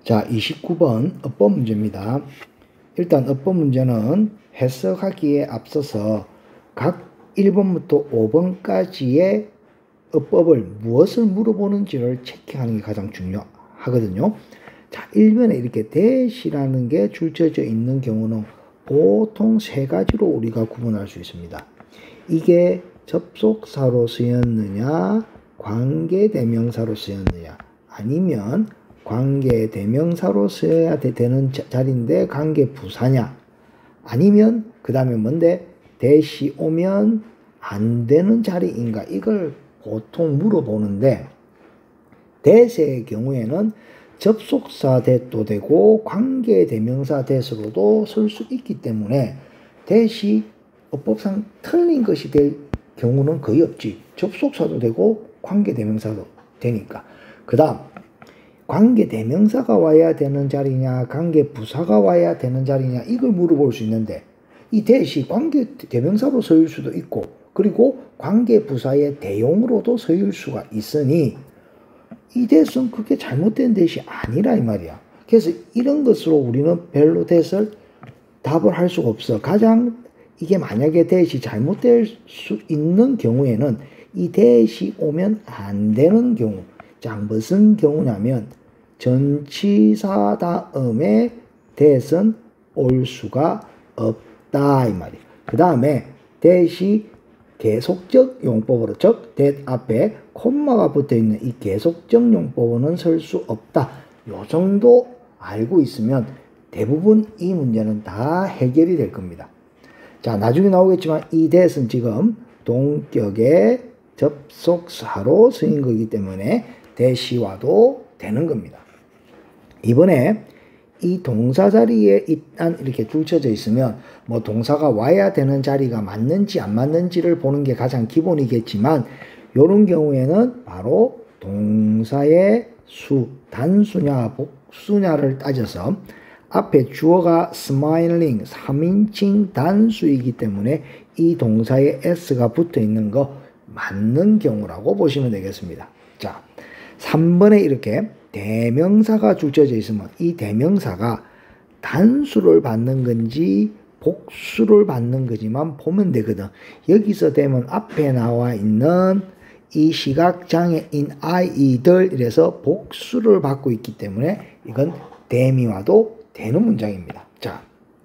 자, 29번 어법 문제입니다. 일단 어법 문제는 해석하기에 앞서서 각 1번부터 5번까지의 어법을 무엇을 물어보는지를 체크하는 게 가장 중요하거든요. 자, 1번에 이렇게 대시라는 게 줄쳐져 있는 경우는 보통 세 가지로 우리가 구분할 수 있습니다. 이게 접속사로 쓰였느냐, 관계대명사로 쓰였느냐, 아니면 관계대명사로 써야 되는 자리인데 관계부사냐, 아니면 그 다음에 뭔데 대시 오면 안 되는 자리인가, 이걸 보통 물어보는데, 대세의 경우에는 접속사 대도 되고 관계대명사 대서로도 쓸 수 있기 때문에 대시 어법상 틀린 것이 될 경우는 거의 없지. 접속사도 되고 관계대명사도 되니까. 그 다음 관계대명사가 와야 되는 자리냐, 관계부사가 와야 되는 자리냐, 이걸 물어볼 수 있는데, 이 대시 관계대명사로 서일 수도 있고 그리고 관계부사의 대용으로도 서일 수가 있으니 이 대수는 그게 잘못된 대시 아니라 이 말이야. 그래서 이런 것으로 우리는 별로 대설 답을 할 수가 없어. 가장 이게 만약에 대시 잘못될 수 있는 경우에는 이 대시 오면 안 되는 경우. 자, 무슨 경우냐면 전치사 다음에 대선 올 수가 없다 이 말이야. 그 다음에 대시 계속적 용법으로, 즉 that 앞에 콤마가 붙어있는 이 계속적 용법으로는 쓸 수 없다. 요 정도 알고 있으면 대부분 이 문제는 다 해결이 될 겁니다. 자, 나중에 나오겠지만 이 that은 지금 동격의 접속사로 쓰인 거기 때문에 대시와도 되는 겁니다. 이번에 이 동사 자리에 일단 이렇게 줄쳐져 있으면 뭐 동사가 와야 되는 자리가 맞는지 안 맞는지를 보는 게 가장 기본이겠지만, 이런 경우에는 바로 동사의 수, 단수냐 복수냐를 따져서 앞에 주어가 smiling, 3인칭 단수이기 때문에 이 동사에 s가 붙어 있는 거 맞는 경우라고 보시면 되겠습니다. 자, 3번에 이렇게 대명사가 줄쳐져 있으면 이 대명사가 단수를 받는 건지 복수를 받는 거지만 보면 되거든. 여기서 되면 앞에 나와 있는 이 시각장애인 아이들 이래서 복수를 받고 있기 때문에 이건 대미와도 되는 문장입니다. 자,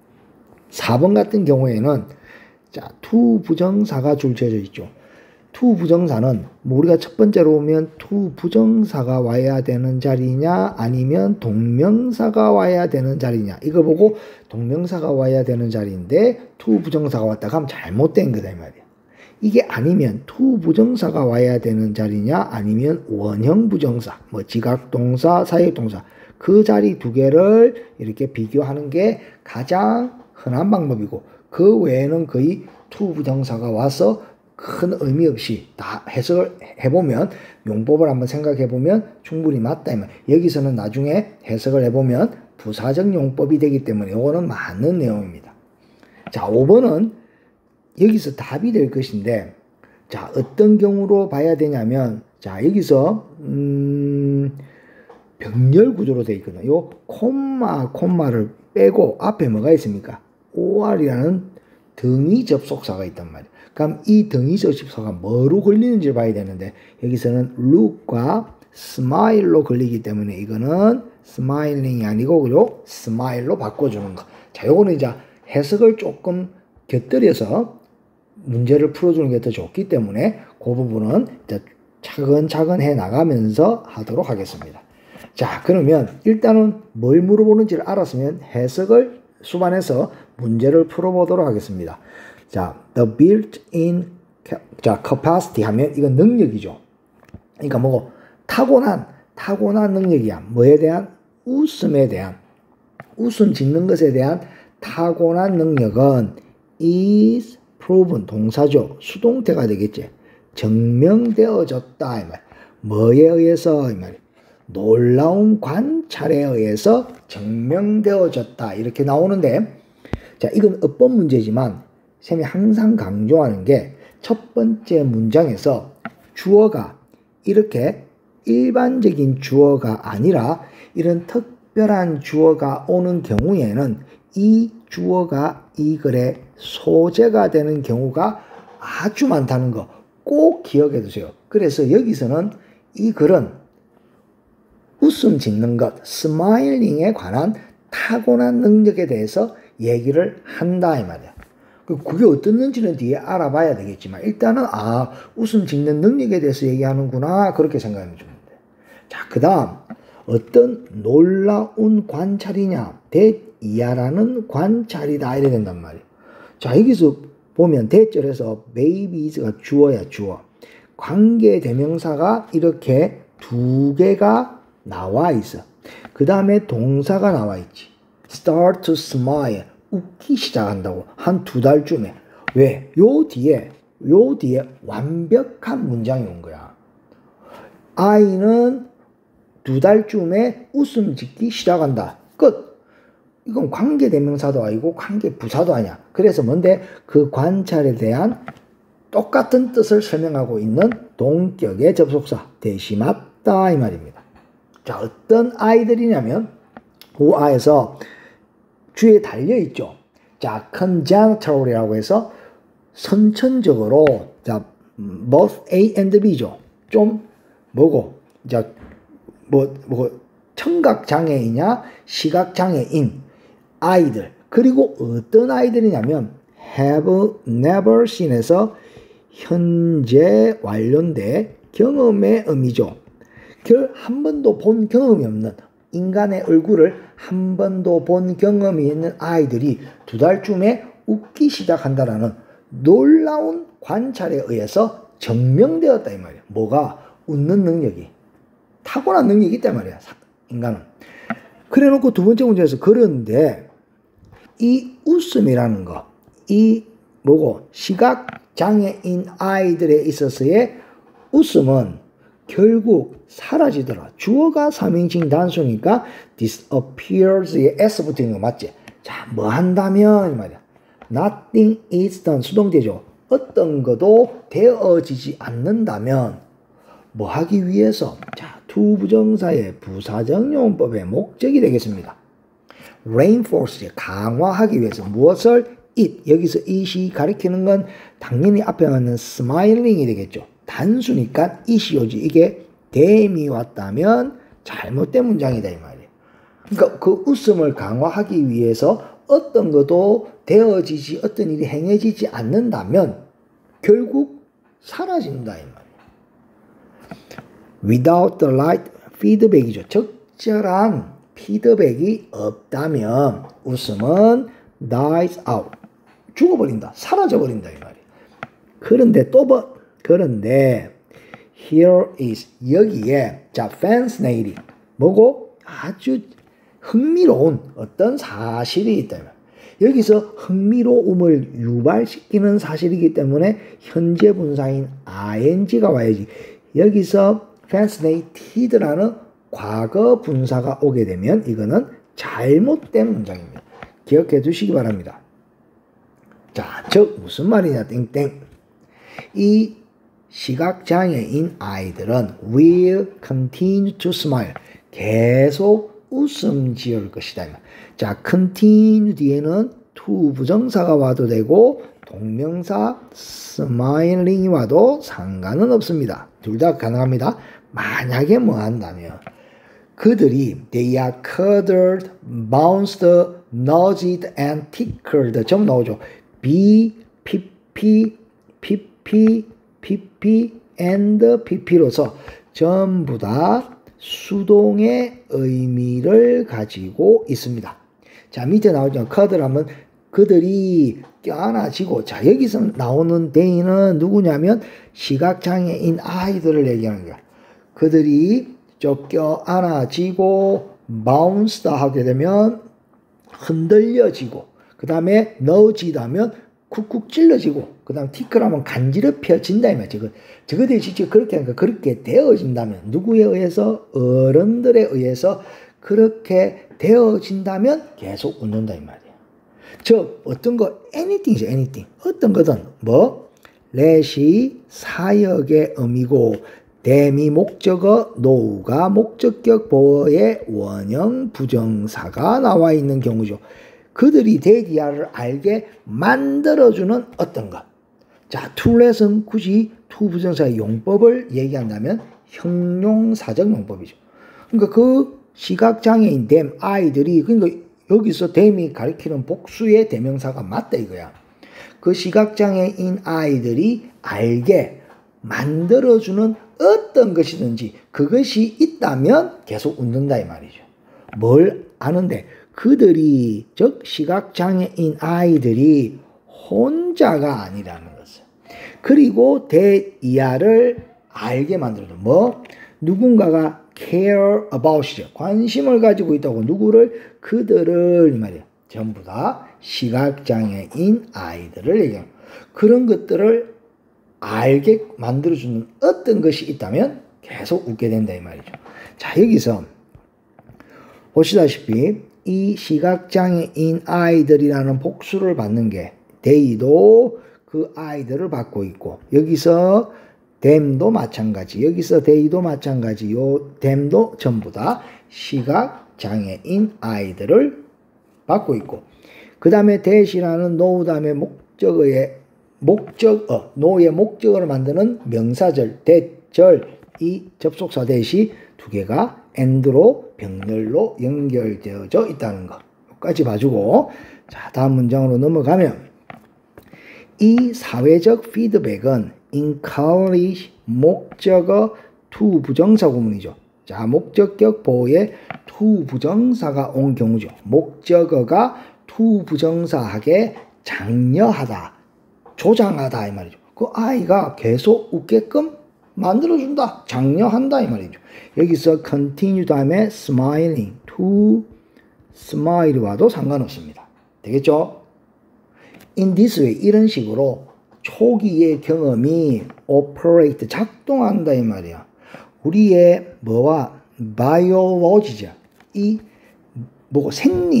4번 같은 경우에는 자, to 부정사가 줄쳐져 있죠. to 부정사는 뭐 우리가 첫 번째로 보면 to 부정사가 와야 되는 자리냐 아니면 동명사가 와야 되는 자리냐, 이거 보고 동명사가 와야 되는 자리인데 to 부정사가 왔다 하면 잘못된 거다 이 말이야. 이게 아니면 to 부정사가 와야 되는 자리냐 아니면 원형 부정사, 뭐 지각동사, 사역동사, 그 자리 두 개를 이렇게 비교하는 게 가장 흔한 방법이고, 그 외에는 거의 to 부정사가 와서 큰 의미 없이 다 해석을 해보면, 용법을 한번 생각해보면 충분히 맞다. 여기서는 나중에 해석을 해보면 부사적 용법이 되기 때문에 이거는 맞는 내용입니다. 자, 5번은 여기서 답이 될 것인데, 자, 어떤 경우로 봐야 되냐면, 자, 여기서 병렬 구조로 되어 있거든요. 요 콤마를 빼고 앞에 뭐가 있습니까? or이라는 등위 접속사가 있단 말이에요. 그럼 이 등위 접속사가 뭐로 걸리는지를 봐야 되는데, 여기서는 look과 smile로 걸리기 때문에 이거는 smiling이 아니고 그리고 smile로 바꿔주는 거. 자, 요거는 이제 해석을 조금 곁들여서 문제를 풀어주는 게 더 좋기 때문에 그 부분은 이제 차근차근 해 나가면서 하도록 하겠습니다. 자, 그러면 일단은 뭘 물어보는지를 알았으면 해석을 수반해서 문제를 풀어보도록 하겠습니다. 자, the built-in capacity 하면 이건 능력이죠. 그러니까 뭐고 타고난 능력이야. 뭐에 대한? 웃음에 대한, 웃음 짓는 것에 대한 타고난 능력은 is proven, 동사죠. 수동태가 되겠지. 증명되어졌다 이 말. 뭐에 의해서 이 말. 놀라운 관찰에 의해서 증명되어졌다 이렇게 나오는데, 자, 이건 어법 문제지만 쌤이 항상 강조하는 게 첫 번째 문장에서 주어가 이렇게 일반적인 주어가 아니라 이런 특별한 주어가 오는 경우에는 이 주어가 이 글의 소재가 되는 경우가 아주 많다는 거 꼭 기억해 두세요. 그래서 여기서는 이 글은 웃음 짓는 것, 스마일링에 관한 타고난 능력에 대해서 얘기를 한다 이 말이야. 그게 어떻는지는 뒤에 알아봐야 되겠지만 일단은 웃음 짓는 능력에 대해서 얘기하는구나 그렇게 생각하면 좀 돼. 자, 그 다음 어떤 놀라운 관찰이냐, 대이하라는 관찰이다 이래 된단 말이야. 자, 여기서 보면 대절에서 babies가 주어야 주어. 관계대명사가 이렇게 두 개가 나와 있어. 그 다음에 동사가 나와 있지. start to smile. 웃기 시작한다고. 한 두 달쯤에. 왜? 요 뒤에 완벽한 문장이 온 거야. 아이는 두 달쯤에 웃음 짓기 시작한다. 끝. 이건 관계대명사도 아니고 관계부사도 아니야. 그래서 뭔데? 그 관찰에 대한 똑같은 뜻을 설명하고 있는 동격의 접속사 대시 맞다 이 말입니다. 자, 어떤 아이들이냐면 우아에서 주에 달려있죠. 자, congenitally 해서 선천적으로 자, both A and B죠. 좀 뭐고 자, 청각장애이냐 시각장애인 아이들. 그리고 어떤 아이들이냐면 have never seen에서 현재 완료인데 경험의 의미죠. 한 번도 본 경험이 없는 인간의 얼굴을 한 번도 본 경험이 있는 아이들이 두 달쯤에 웃기 시작한다라는 놀라운 관찰에 의해서 증명되었다 이 말이야. 뭐가? 웃는 능력이. 타고난 능력이 있단 말이야. 인간은. 그래놓고 두 번째 문제에서 그런데 이 웃음이라는 거, 이 뭐고 시각장애인 아이들에 있어서의 웃음은 결국 사라지더라. 주어가 3인칭 단수니까 disappears에 s 붙이는 거 맞지? 자, 뭐 한다면 이 말이야. Nothing is done 수동태죠. 어떤 것도 되어지지 않는다면 뭐 하기 위해서? 자, 투부정사의 부사적 용법의 목적이 되겠습니다. reinforce 강화하기 위해서 무엇을? it 여기서 it이 가리키는 건 당연히 앞에 맞는 smiling이 되겠죠. 단수니까 it이 오지. 이게 dam이 왔다면 잘못된 문장이다 이 말이에요. 그러니까 그 웃음을 강화하기 위해서 어떤 것도 되어지지 어떤 일이 행해지지 않는다면 결국 사라진다 이 말이에요. without the right feedback이죠. 적절한 피드백이 없다면 웃음은 dies out. 죽어버린다. 사라져버린다. 이 말이에요. 그런데 here is 여기에 자 fascinating 뭐고? 아주 흥미로운 어떤 사실이 있다. 여기서 흥미로움을 유발시키는 사실이기 때문에 현재 분사인 ing가 와야지. 여기서 fascinated라는 과거 분사가 오게 되면 이거는 잘못된 문장입니다. 기억해 두시기 바랍니다. 자, 즉 무슨 말이냐 땡땡. 이 시각장애인 아이들은 will continue to smile. 계속 웃음 지을 것이다. 자, continue 뒤에는 to 부정사가 와도 되고 동명사 smiling이 와도 상관은 없습니다. 둘 다 가능합니다. 만약에 뭐 한다면 그들이 they are cuddled, bounced, nudged and tickled 점 나오죠. B, PP, PP, PP and PP로서 전부 다 수동의 의미를 가지고 있습니다. 자, 밑에 나오죠. cuddle 하면 그들이 껴안아지고 자, 여기서 나오는 they는 누구냐면 시각장애인 아이들을 얘기하는 거야. 그들이 껴안아지고 바운스드 하게 되면 흔들려지고 그 다음에 너지다면 쿡쿡 찔러지고 그 다음 티끌하면 간지럽혀진다 이 말이야. 저것들이 직접 그렇게 하니까 그렇게 되어진다면 누구에 의해서? 어른들에 의해서 그렇게 되어진다면 계속 웃는다 이 말이야. 즉 어떤 거 anything이죠. anything 어떤 거든 뭐 let이 사역의 의미고 them이 목적어, no가 목적격 보어의 원형 부정사가 나와 있는 경우죠. 그들이 대기하를 알게 만들어주는 어떤 것. 자, 툴렛은 굳이 투 부정사의 용법을 얘기한다면 형용사적 용법이죠. 그러니까 그 시각장애인 them, 아이들이, 그러니까 여기서 them이 가리키는 복수의 대명사가 맞다 이거야. 그 시각장애인 아이들이 알게 만들어주는 어떤 것이든지 그것이 있다면 계속 웃는다 이 말이죠. 뭘 아는데 그들이, 즉 시각장애인 아이들이 혼자가 아니라는 것을. 그리고 대이하를 알게 만들어줘. 뭐? 누군가가 care about이죠. 관심을 가지고 있다고. 누구를? 그들을 이 말이야. 전부 다 시각장애인 아이들을 얘기합니다. 그런 것들을 알게 만들어주는 어떤 것이 있다면 계속 웃게 된다 이 말이죠. 자, 여기서 보시다시피 이 시각장애인 아이들이라는 복수를 받는 게 they도 그 아이들을 받고 있고, 여기서 them도 마찬가지, 여기서 they도 마찬가지, 요 them도 전부 다 시각장애인 아이들을 받고 있고, 그 다음에 that이라는 no 다음에 목적어의 no의 목적어를 만드는 명사절 that절, 이 접속사 that이 두 개가 and로 병렬로 연결되어져 있다는 것. 여기까지 봐주고, 자, 다음 문장으로 넘어가면, 이 사회적 피드백은 encourage 목적어 to 부정사 구문이죠. 자, 목적격 보호에 to 부정사가 온 경우죠. 목적어가 to 부정사하게 장려하다, 조장하다 이 말이죠. 그 아이가 계속 웃게끔 만들어준다, 장려한다 이 말이죠. 여기서 continue 다음에 smiling, to smile 와도 상관없습니다. 되겠죠? In this way, 이런 식으로 초기의 경험이 operate, 작동한다 이 말이야. 우리의 뭐와 biology죠. 이 뭐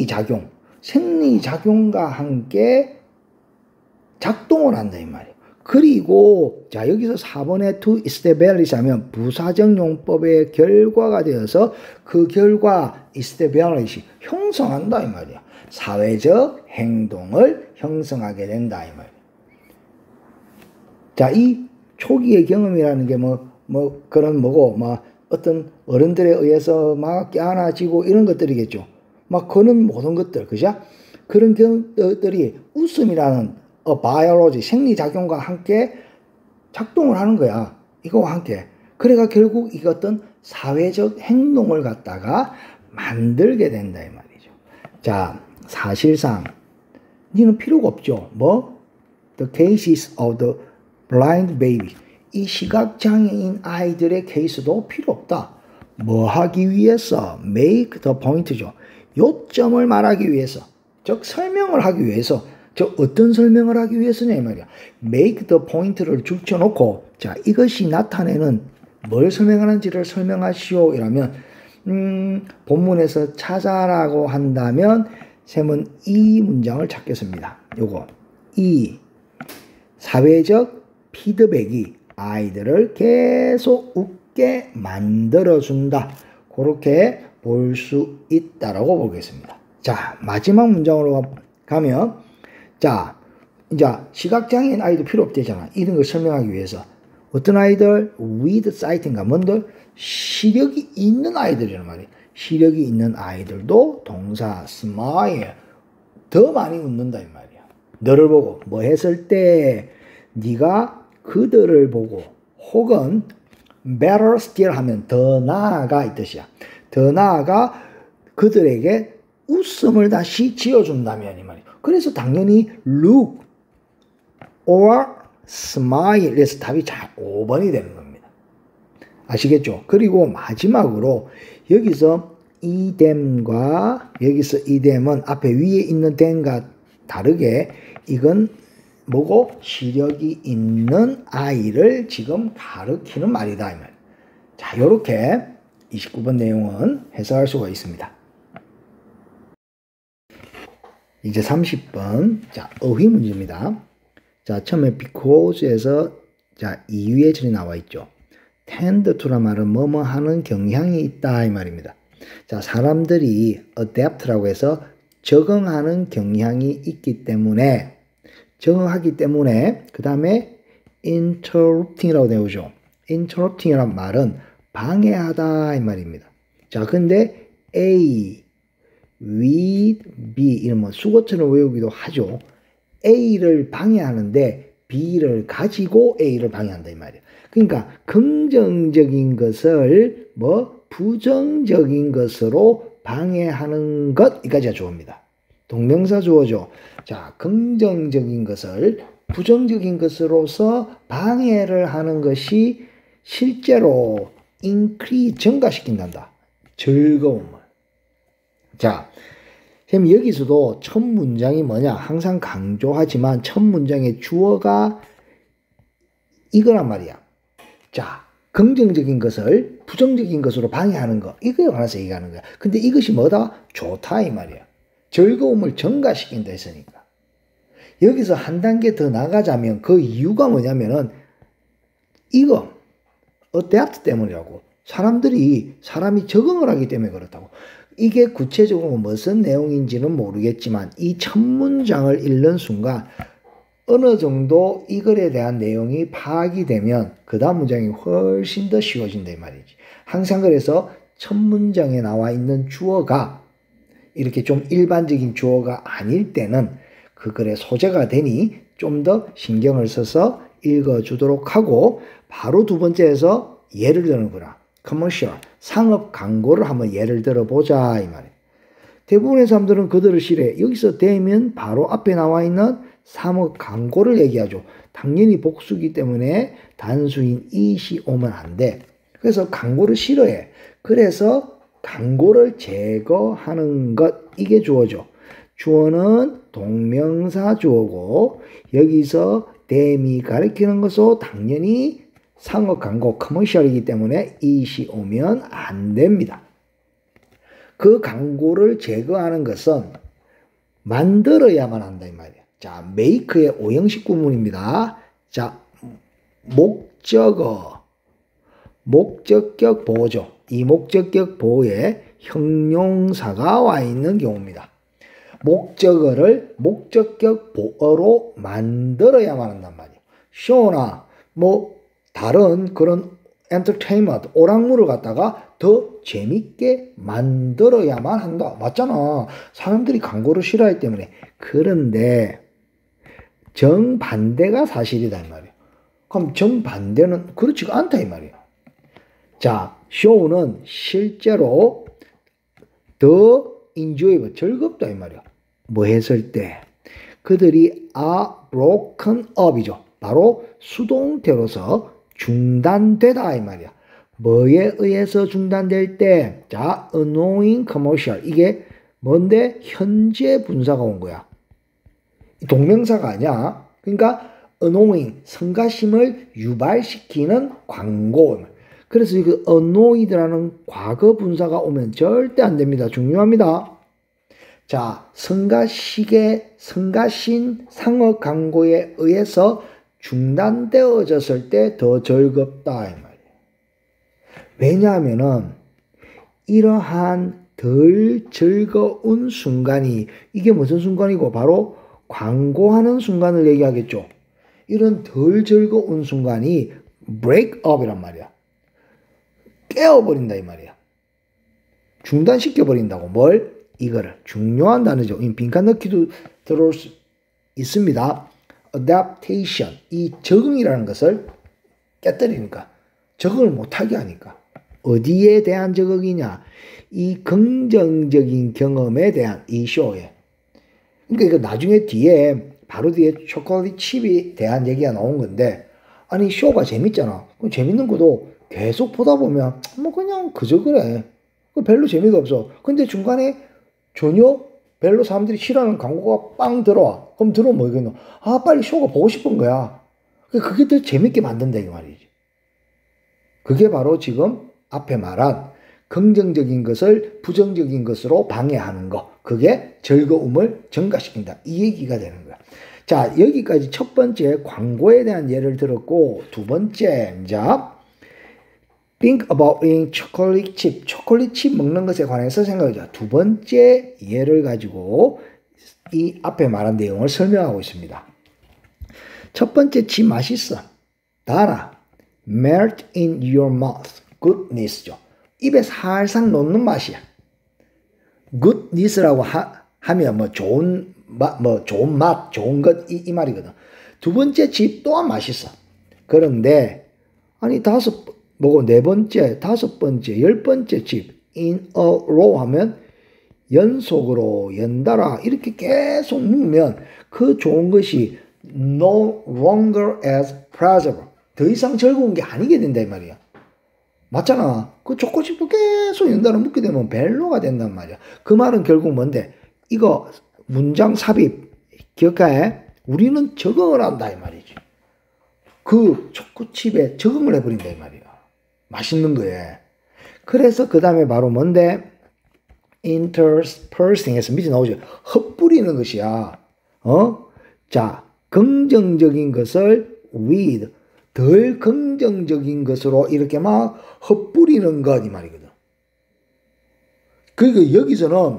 생리작용과 함께 작동을 한다 이 말이에요. 그리고 자, 여기서 4번에 to establish 하면 부사적 용법의 결과가 되어서 그 결과 establish, 형성한다 이 말이야. 사회적 행동을 형성하게 된다 이 말이야. 자, 이 초기의 경험이라는 게 그런 뭐고, 어떤 어른들에 의해서 막 껴안아지고 이런 것들이겠죠. 그런 모든 것들, 그죠? 그런 것들이 웃음이라는 바이올로지, 생리작용과 함께 작동을 하는 거야. 이거와 함께. 그래가 결국 이 어떤 사회적 행동을 갖다가 만들게 된다 이 말이죠. 자, 사실상 니는 필요가 없죠. The cases of the blind baby. 이 시각장애인 아이들의 케이스도 필요 없다. 뭐 하기 위해서? make the point죠. 요점을 말하기 위해서. 즉 설명을 하기 위해서. 어떤 설명을 하기 위해서냐 이 말이야. make the point를 줄쳐놓고, 자, 이것이 나타내는 뭘 설명하는지를 설명하시오 이라면, 본문에서 찾아라고 한다면 쌤은 이 문장을 찾겠습니다. 요거, 이 사회적 피드백이 아이들을 계속 웃게 만들어준다, 그렇게 볼 수 있다라고 보겠습니다. 자, 마지막 문장으로 가면, 자, 이제 시각장애인 아이도 필요 없대잖아. 이런 걸 설명하기 위해서. 어떤 아이들? with sight인가 뭔들? 시력이 있는 아이들이란 말이야. 시력이 있는 아이들도 동사 smile, 더 많이 웃는다 이 말이야. 너를 보고 뭐 했을 때 네가 그들을 보고, 혹은 better still 하면 더 나아가 이 뜻이야. 더 나아가 그들에게 웃음을 다시 지어준다면 이 말이야. 그래서 당연히 look or smile, 그래서 답이 5번이 되는 겁니다. 아시겠죠? 그리고 마지막으로 여기서 이 them과 여기서 이 them은 앞에 위에 있는 them과 다르게 이건 뭐고? 시력이 있는 아이를 지금 가르치는 말이다 이 말. 자, 요렇게 29번 내용은 해석할 수가 있습니다. 이제 30번. 자, 어휘 문제입니다. 자, 처음에 because에서 자, 이유의 절이 나와 있죠. tend to란 말은 뭐뭐 하는 경향이 있다 이 말입니다. 자, 사람들이 adapt라고 해서 적응하는 경향이 있기 때문에 적응하기 때문에 그 다음에 interrupting이라고 되오죠. interrupting이란 말은 방해하다 이 말입니다. 자, 근데 A, with B 이런 수거처럼 외우기도 하죠. A를 방해하는데 B를 가지고 A를 방해한다 이 말이에요. 그러니까 긍정적인 것을 부정적인 것으로 방해하는 것 이까지가 주어입니다. 동명사 주어죠. 자, 긍정적인 것을 부정적인 것으로서 방해를 하는 것이 실제로 increase 증가시킨단다. 즐거움을. 자, 그럼 여기서도 첫 문장이 뭐냐? 항상 강조하지만 첫 문장의 주어가 이거란 말이야. 자, 긍정적인 것을 부정적인 것으로 방해하는 거. 이거에 관해서 얘기하는 거야. 근데 이것이 뭐다? 좋다 이 말이야. 즐거움을 증가시킨다 했으니까. 여기서 한 단계 더 나가자면 그 이유가 뭐냐면은 이거 adapt 때문이라고. 사람이 적응을 하기 때문에 그렇다고. 이게 구체적으로 무슨 내용인지는 모르겠지만 이 첫 문장을 읽는 순간 어느 정도 이 글에 대한 내용이 파악이 되면 그 다음 문장이 훨씬 더 쉬워진다 이 말이지. 항상 그래서 첫 문장에 나와 있는 주어가 이렇게 좀 일반적인 주어가 아닐 때는 그 글의 소재가 되니 좀 더 신경을 써서 읽어주도록 하고 바로 두 번째에서 예를 드는 거라. 커머셜, 상업 광고를 한번 예를 들어보자 이 말이에요. 대부분의 사람들은 그들을 싫어해. 여기서 되면 바로 앞에 나와 있는 상업 광고를 얘기하죠. 당연히 복수기 때문에 단수인 it이 오면 안 돼. 그래서 광고를 싫어해. 그래서 광고를 제거하는 것 이게 주어죠. 주어는 동명사 주어고 여기서 them이 가리키는 것은 당연히 상업 광고 커머셜이기 때문에 it이 오면 안 됩니다. 그 광고를 제거하는 것은 만들어야만 한다 이 말이에요. 자, make의 오형식 구문입니다. 자, 목적격 보호죠. 이 목적격 보호에 형용사가 와 있는 경우입니다. 목적어를 목적격 보어로 만들어야만 한단 말이에요. 쇼나 다른 그런 엔터테인먼트, 오락물을 갖다가 더 재밌게 만들어야만 한다. 맞잖아. 사람들이 광고를 싫어하기 때문에. 그런데 정반대가 사실이다 이 말이에요. 그럼 정반대는 그렇지가 않다 이 말이에요. 자, 쇼는 실제로 더 enjoyable, 즐겁다 이 말이에요. 뭐 했을 때? 그들이 are broken up이죠. 바로 수동태로서 중단되다 이 말이야. 뭐에 의해서 중단될 때? 자, annoying commercial. 이게 뭔데? 현재 분사가 온 거야. 동명사가 아니야. 그러니까 annoying, 성가심을 유발시키는 광고. 그래서 이 annoyed라는 과거 분사가 오면 절대 안 됩니다. 중요합니다. 자, 성가신 상업 광고에 의해서 중단되어졌을 때 더 즐겁다 이 말이에요. 왜냐하면은 이러한 덜 즐거운 순간이 이게 무슨 순간이고 바로 광고하는 순간을 얘기하겠죠. 이런 덜 즐거운 순간이 break up이란 말이야. 깨어버린다 이 말이야. 중단시켜버린다고. 뭘? 이거를. 중요한 단어죠. 빈칸 넣기도 들어올 수 있습니다. adaptation. 이 적응이라는 것을 깨뜨리니까. 적응을 못하게 하니까. 어디에 대한 적응이냐? 이 긍정적인 경험에 대한 이 쇼에. 그러니까 이거 나중에 바로 뒤에 초콜릿 칩에 대한 얘기가 나온 건데, 아니, 쇼가 재밌잖아. 재밌는 것도 계속 보다 보면, 그냥 그저 그래. 별로 재미가 없어. 근데 중간에 전혀 별로 사람들이 싫어하는 광고가 빵 들어와. 그럼 들어오면 뭐겠노? 아, 빨리 쇼가 보고 싶은 거야. 그게 더 재밌게 만든다, 이 말이지. 그게 바로 지금 앞에 말한 긍정적인 것을 부정적인 것으로 방해하는 거. 그게 즐거움을 증가시킨다. 이 얘기가 되는 거야. 자, 여기까지 첫 번째 광고에 대한 예를 들었고, 두 번째, 자, Think about eating chocolate chip. 초콜릿 칩 먹는 것에 관해서 생각하자. 두 번째 예를 가지고 이 앞에 말한 내용을 설명하고 있습니다. 첫 번째 칩 맛있어. 달아. Melt in your mouth. Goodness죠. 입에 살살 녹는 맛이야. Goodness라고 하면 뭐 좋은 맛, 좋은 것 이 말이거든. 두 번째 칩 또한 맛있어. 그런데 아니 네 번째, 다섯 번째, 열 번째 칩 in a row 하면 연속으로 연달아 이렇게 계속 먹으면 그 좋은 것이 no longer as pleasurable. 더 이상 즐거운 게 아니게 된다 이 말이야. 맞잖아. 그 초코칩도 계속 연달아 먹게 되면 벨로가 된단 말이야. 그 말은 결국 뭔데? 이거 문장 삽입 기억해? 우리는 적응을 한다 이 말이지. 그 초코칩에 적응을 해버린다 이 말이야. 맛있는 거에. 그래서 그 다음에 바로 뭔데? interspersing 해서 밑에 나오죠. 흩뿌리는 것이야. 자, 긍정적인 것을 with 덜 긍정적인 것으로 이렇게 막 흩뿌리는 것 이 말이거든. 그러니까 여기서는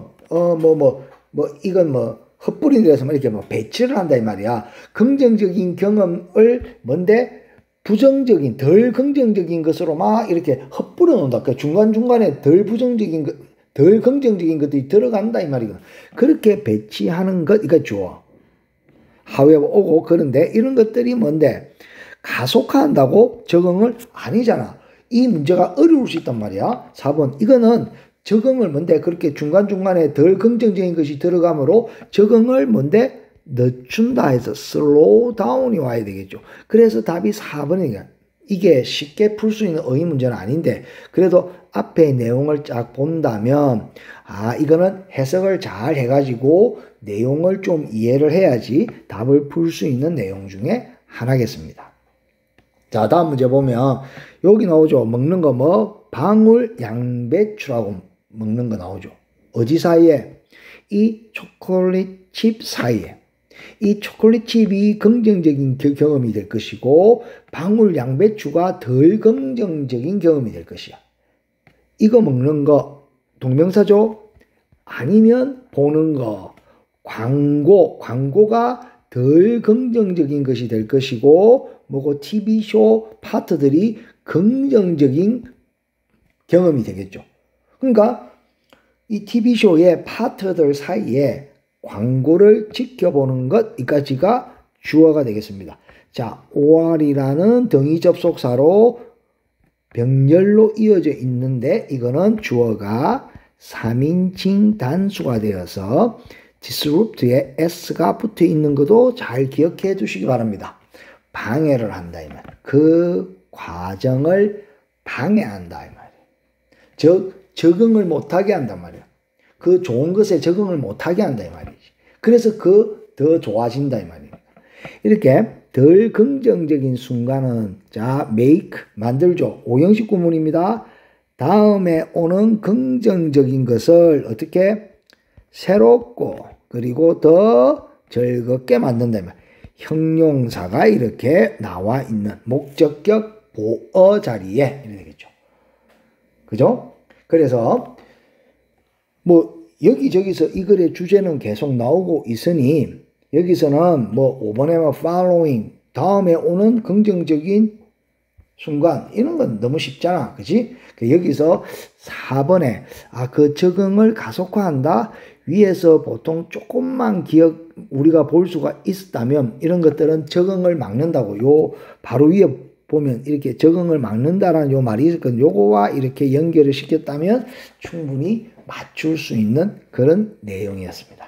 이건 흩뿌리는 데서 이렇게 배치를 한다 이 말이야. 긍정적인 경험을 뭔데 부정적인 덜 긍정적인 것으로 막 이렇게 흩뿌려 놓는다. 그러니까 중간중간에 덜 긍정적인 것들이 들어간다 이 말이거든. 그렇게 배치하는 것 이거 주어. however 오고 그런데 이런 것들이 뭔데 가속화한다고 적응을 아니잖아. 이 문제가 어려울 수 있단 말이야. 4번 이거는 적응을 뭔데 그렇게 중간중간에 덜 긍정적인 것이 들어가므로 적응을 뭔데 늦춘다 해서 slow down이 와야 되겠죠. 그래서 답이 4번이야. 이게 쉽게 풀 수 있는 어휘 문제는 아닌데 그래도 앞에 내용을 쫙 본다면 이거는 해석을 잘 해가지고 내용을 좀 이해를 해야지 답을 풀 수 있는 내용 중에 하나겠습니다. 자, 다음 문제 보면 여기 나오죠. 먹는 거 방울 양배추라고 먹는 거 나오죠. 어디 사이에? 이 초콜릿 칩 사이에. 이 초콜릿 칩이 긍정적인 경험이 될 것이고 방울 양배추가 덜 긍정적인 경험이 될 것이야. 이거 먹는 거 동명사죠? 아니면 보는 거 광고가 덜 긍정적인 것이 될 것이고 TV쇼 파트들이 긍정적인 경험이 되겠죠. 그러니까 이 TV쇼의 파트들 사이에 광고를 지켜보는 것 이까지가 주어가 되겠습니다. 자, or이라는 등위 접속사로 병렬로 이어져 있는데 이거는 주어가 3인칭 단수가 되어서 disrupt에 s가 붙어 있는 것도 잘 기억해 두시기 바랍니다. 방해를 한다 이 말. 그 과정을 방해한다 이 말이에요. 즉 적응을 못하게 한단 말이에요. 그 좋은 것에 적응을 못하게 한다 이 말이지. 그래서 더 좋아진다 이 말이에요. 이렇게 덜 긍정적인 순간은 자 make 만들죠. 5형식 구문입니다. 다음에 오는 긍정적인 것을 어떻게 새롭고 그리고 더 즐겁게 만든다 이 말이에요. 형용사가 이렇게 나와 있는 목적격 보어 자리에 이렇게 되겠죠. 그죠? 그래서 여기저기서 이 글의 주제는 계속 나오고 있으니 여기서는 5번에 following 다음에 오는 긍정적인 순간 이런 건 너무 쉽잖아. 그지? 여기서 4번에 그 적응을 가속화한다. 위에서 보통 조금만 우리가 볼 수가 있었다면 이런 것들은 적응을 막는다고 바로 위에 보면 이렇게 적응을 막는다라는 요 말이 있었거든요. 요거와 이렇게 연결을 시켰다면 충분히 맞출 수 있는 그런 내용이었습니다.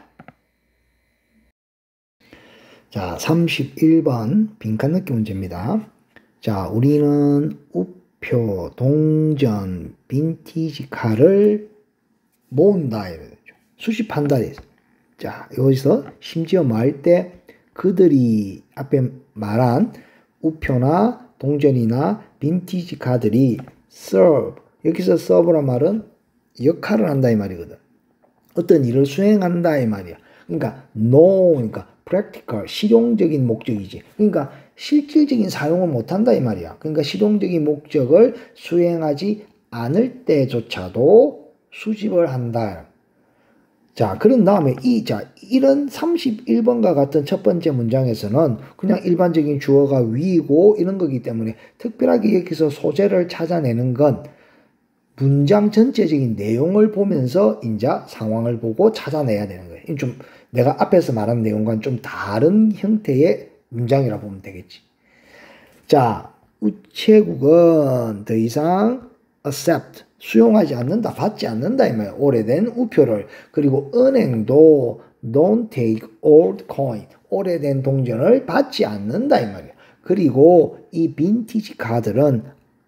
자, 31번 빈칸 넣기 문제입니다. 자, 우리는 우표, 동전, 빈티지 칼을 모은다. 수집한다. 자, 여기서 심지어 말할 때 그들이 앞에 말한 우표나 동전이나 빈티지 카들이 serve, 여기서 serve란 말은 역할을 한다 이 말이거든. 어떤 일을 수행한다 이 말이야. 그러니까 no, 그러니까 practical, 실용적인 목적이지. 그러니까 실질적인 사용을 못한다 이 말이야. 그러니까 시동적인 목적을 수행하지 않을 때조차도 수집을 한다. 자, 그런 다음에 이런 31번과 같은 첫 번째 문장에서는 그냥 일반적인 주어가 위고 이런 거기 때문에 특별하게 여기서 소재를 찾아내는 건 문장 전체적인 내용을 보면서 이제 상황을 보고 찾아내야 되는 거예요. 좀 내가 앞에서 말한 내용과는 좀 다른 형태의 문장이라 보면 되겠지. 자, 우체국은 더 이상 accept, 수용하지 않는다, 받지 않는다 이 말이에요. 오래된 우표를. 그리고 은행도 don't take old coin, 오래된 동전을 받지 않는다 이 말이에요. 그리고 이 빈티지 카드는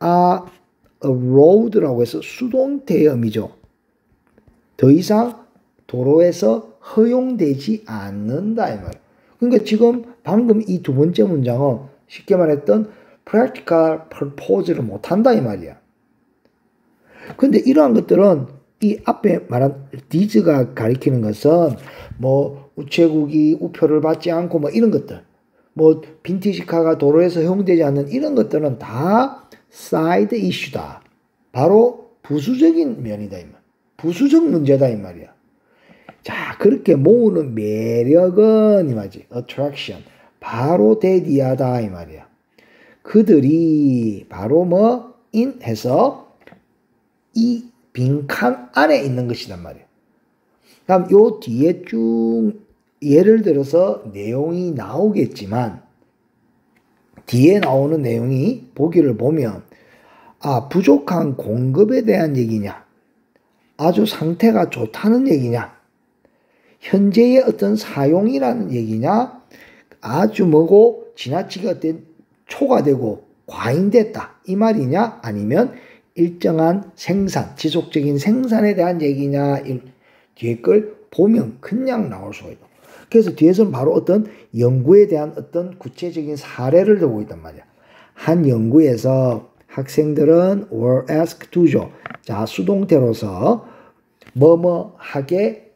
road라고 해서 수동태의 의미죠. 더 이상 도로에서 허용되지 않는다 이 말이에요. 그러니까 지금 방금 이 두 번째 문장은 쉽게 말했던 practical purpose를 못한다 이 말이야. 근데 이러한 것들은 이 앞에 말한 these가 가리키는 것은 뭐 우체국이 우표를 받지 않고 뭐 이런 것들, 뭐 빈티지카가 도로에서 허용되지 않는 이런 것들은 다 side issue다. 바로 부수적인 면이다 이 말. 부수적 문제다 이 말이야. 자, 그렇게 모으는 매력은 이 말이지. attraction. 바로 대디하다 이 말이야. 그들이 바로 뭐 in 해서 이 빈칸 안에 있는 것이란 말이에요. 그럼 요 뒤에 쭉 예를 들어서 내용이 나오겠지만 뒤에 나오는 내용이 보기를 보면 부족한 공급에 대한 얘기냐, 아주 상태가 좋다는 얘기냐, 현재의 어떤 사용이라는 얘기냐, 아주 뭐고 지나치게 어떤 초과되고 과잉됐다 이 말이냐, 아니면 일정한 생산, 지속적인 생산에 대한 얘기냐, 뒤에 걸 보면 그냥 나올 수가 있다. 그래서 뒤에서는 바로 어떤 연구에 대한 어떤 구체적인 사례를 들고 있단 말이야. 한 연구에서 학생들은 were asked to죠. 자, 수동태로서 뭐뭐하게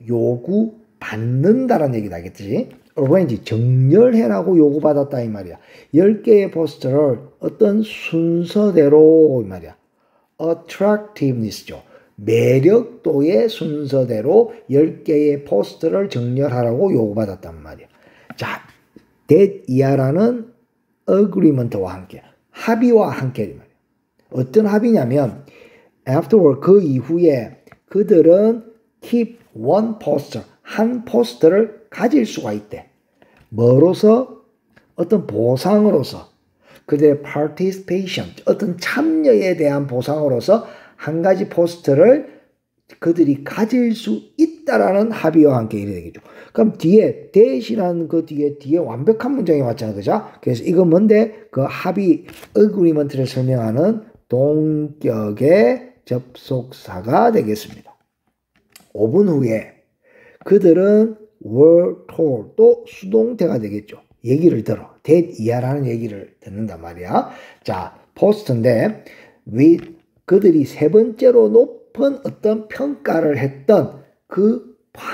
요구받는다라는 얘기다 하겠지. arrange, 정렬해라고 요구받았다 이 말이야. 10개의 포스터를 어떤 순서대로 이 말이야. attractiveness죠. 매력도의 순서대로 10개의 포스터를 정렬하라고 요구받았단 말이야. 자, that 이하라는 agreement와 함께, 합의와 함께 말이야. 어떤 합의냐면 afterward, 그 이후에 그들은 keep one poster, 한 포스터를 가질 수가 있대. 뭐로서? 어떤 보상으로서. 그들의 participation, 어떤 참여에 대한 보상으로서 한 가지 포스터를 그들이 가질 수 있다라는 합의와 함께 이래 되겠죠. 그럼 뒤에 that이라는 그 뒤에 완벽한 문장이 왔잖아요. 그죠? 그래서 이건 뭔데? 그 합의, agreement를 설명하는 동격의 접속사가 되겠습니다. 5분 후에 그들은 were told, 또 수동태가 되겠죠. 얘기를 들어. that 이하라는 얘기를 듣는단 말이야. 자, 포스트인데 그들이 세 번째로 높은 어떤 평가를 했던 그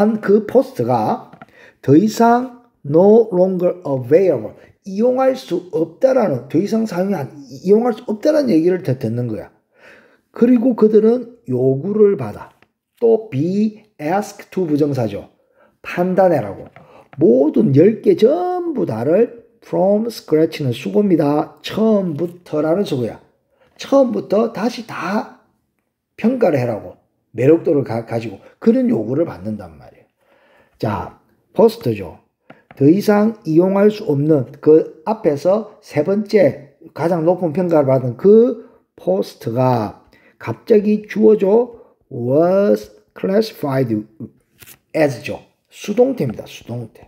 포스트가 더 이상 no longer available, 이용할 수 없다라는, 더 이상 이용할 수 없다라는 얘기를 듣는 거야. 그리고 그들은 요구를 받아. 또 be asked to 부정사죠. 판단해라고. 모든 10개 전부 다를 from scratch는 수고입니다. 처음부터라는 수고야. 처음부터 다시 다 평가를 해라고. 매력도를 가지고 그런 요구를 받는단 말이에요. 자, 포스트죠. 더 이상 이용할 수 없는 그 앞에서 세 번째 가장 높은 평가를 받은 그 포스트가 갑자기 주어져 was classified as죠. 수동태입니다. 수동태.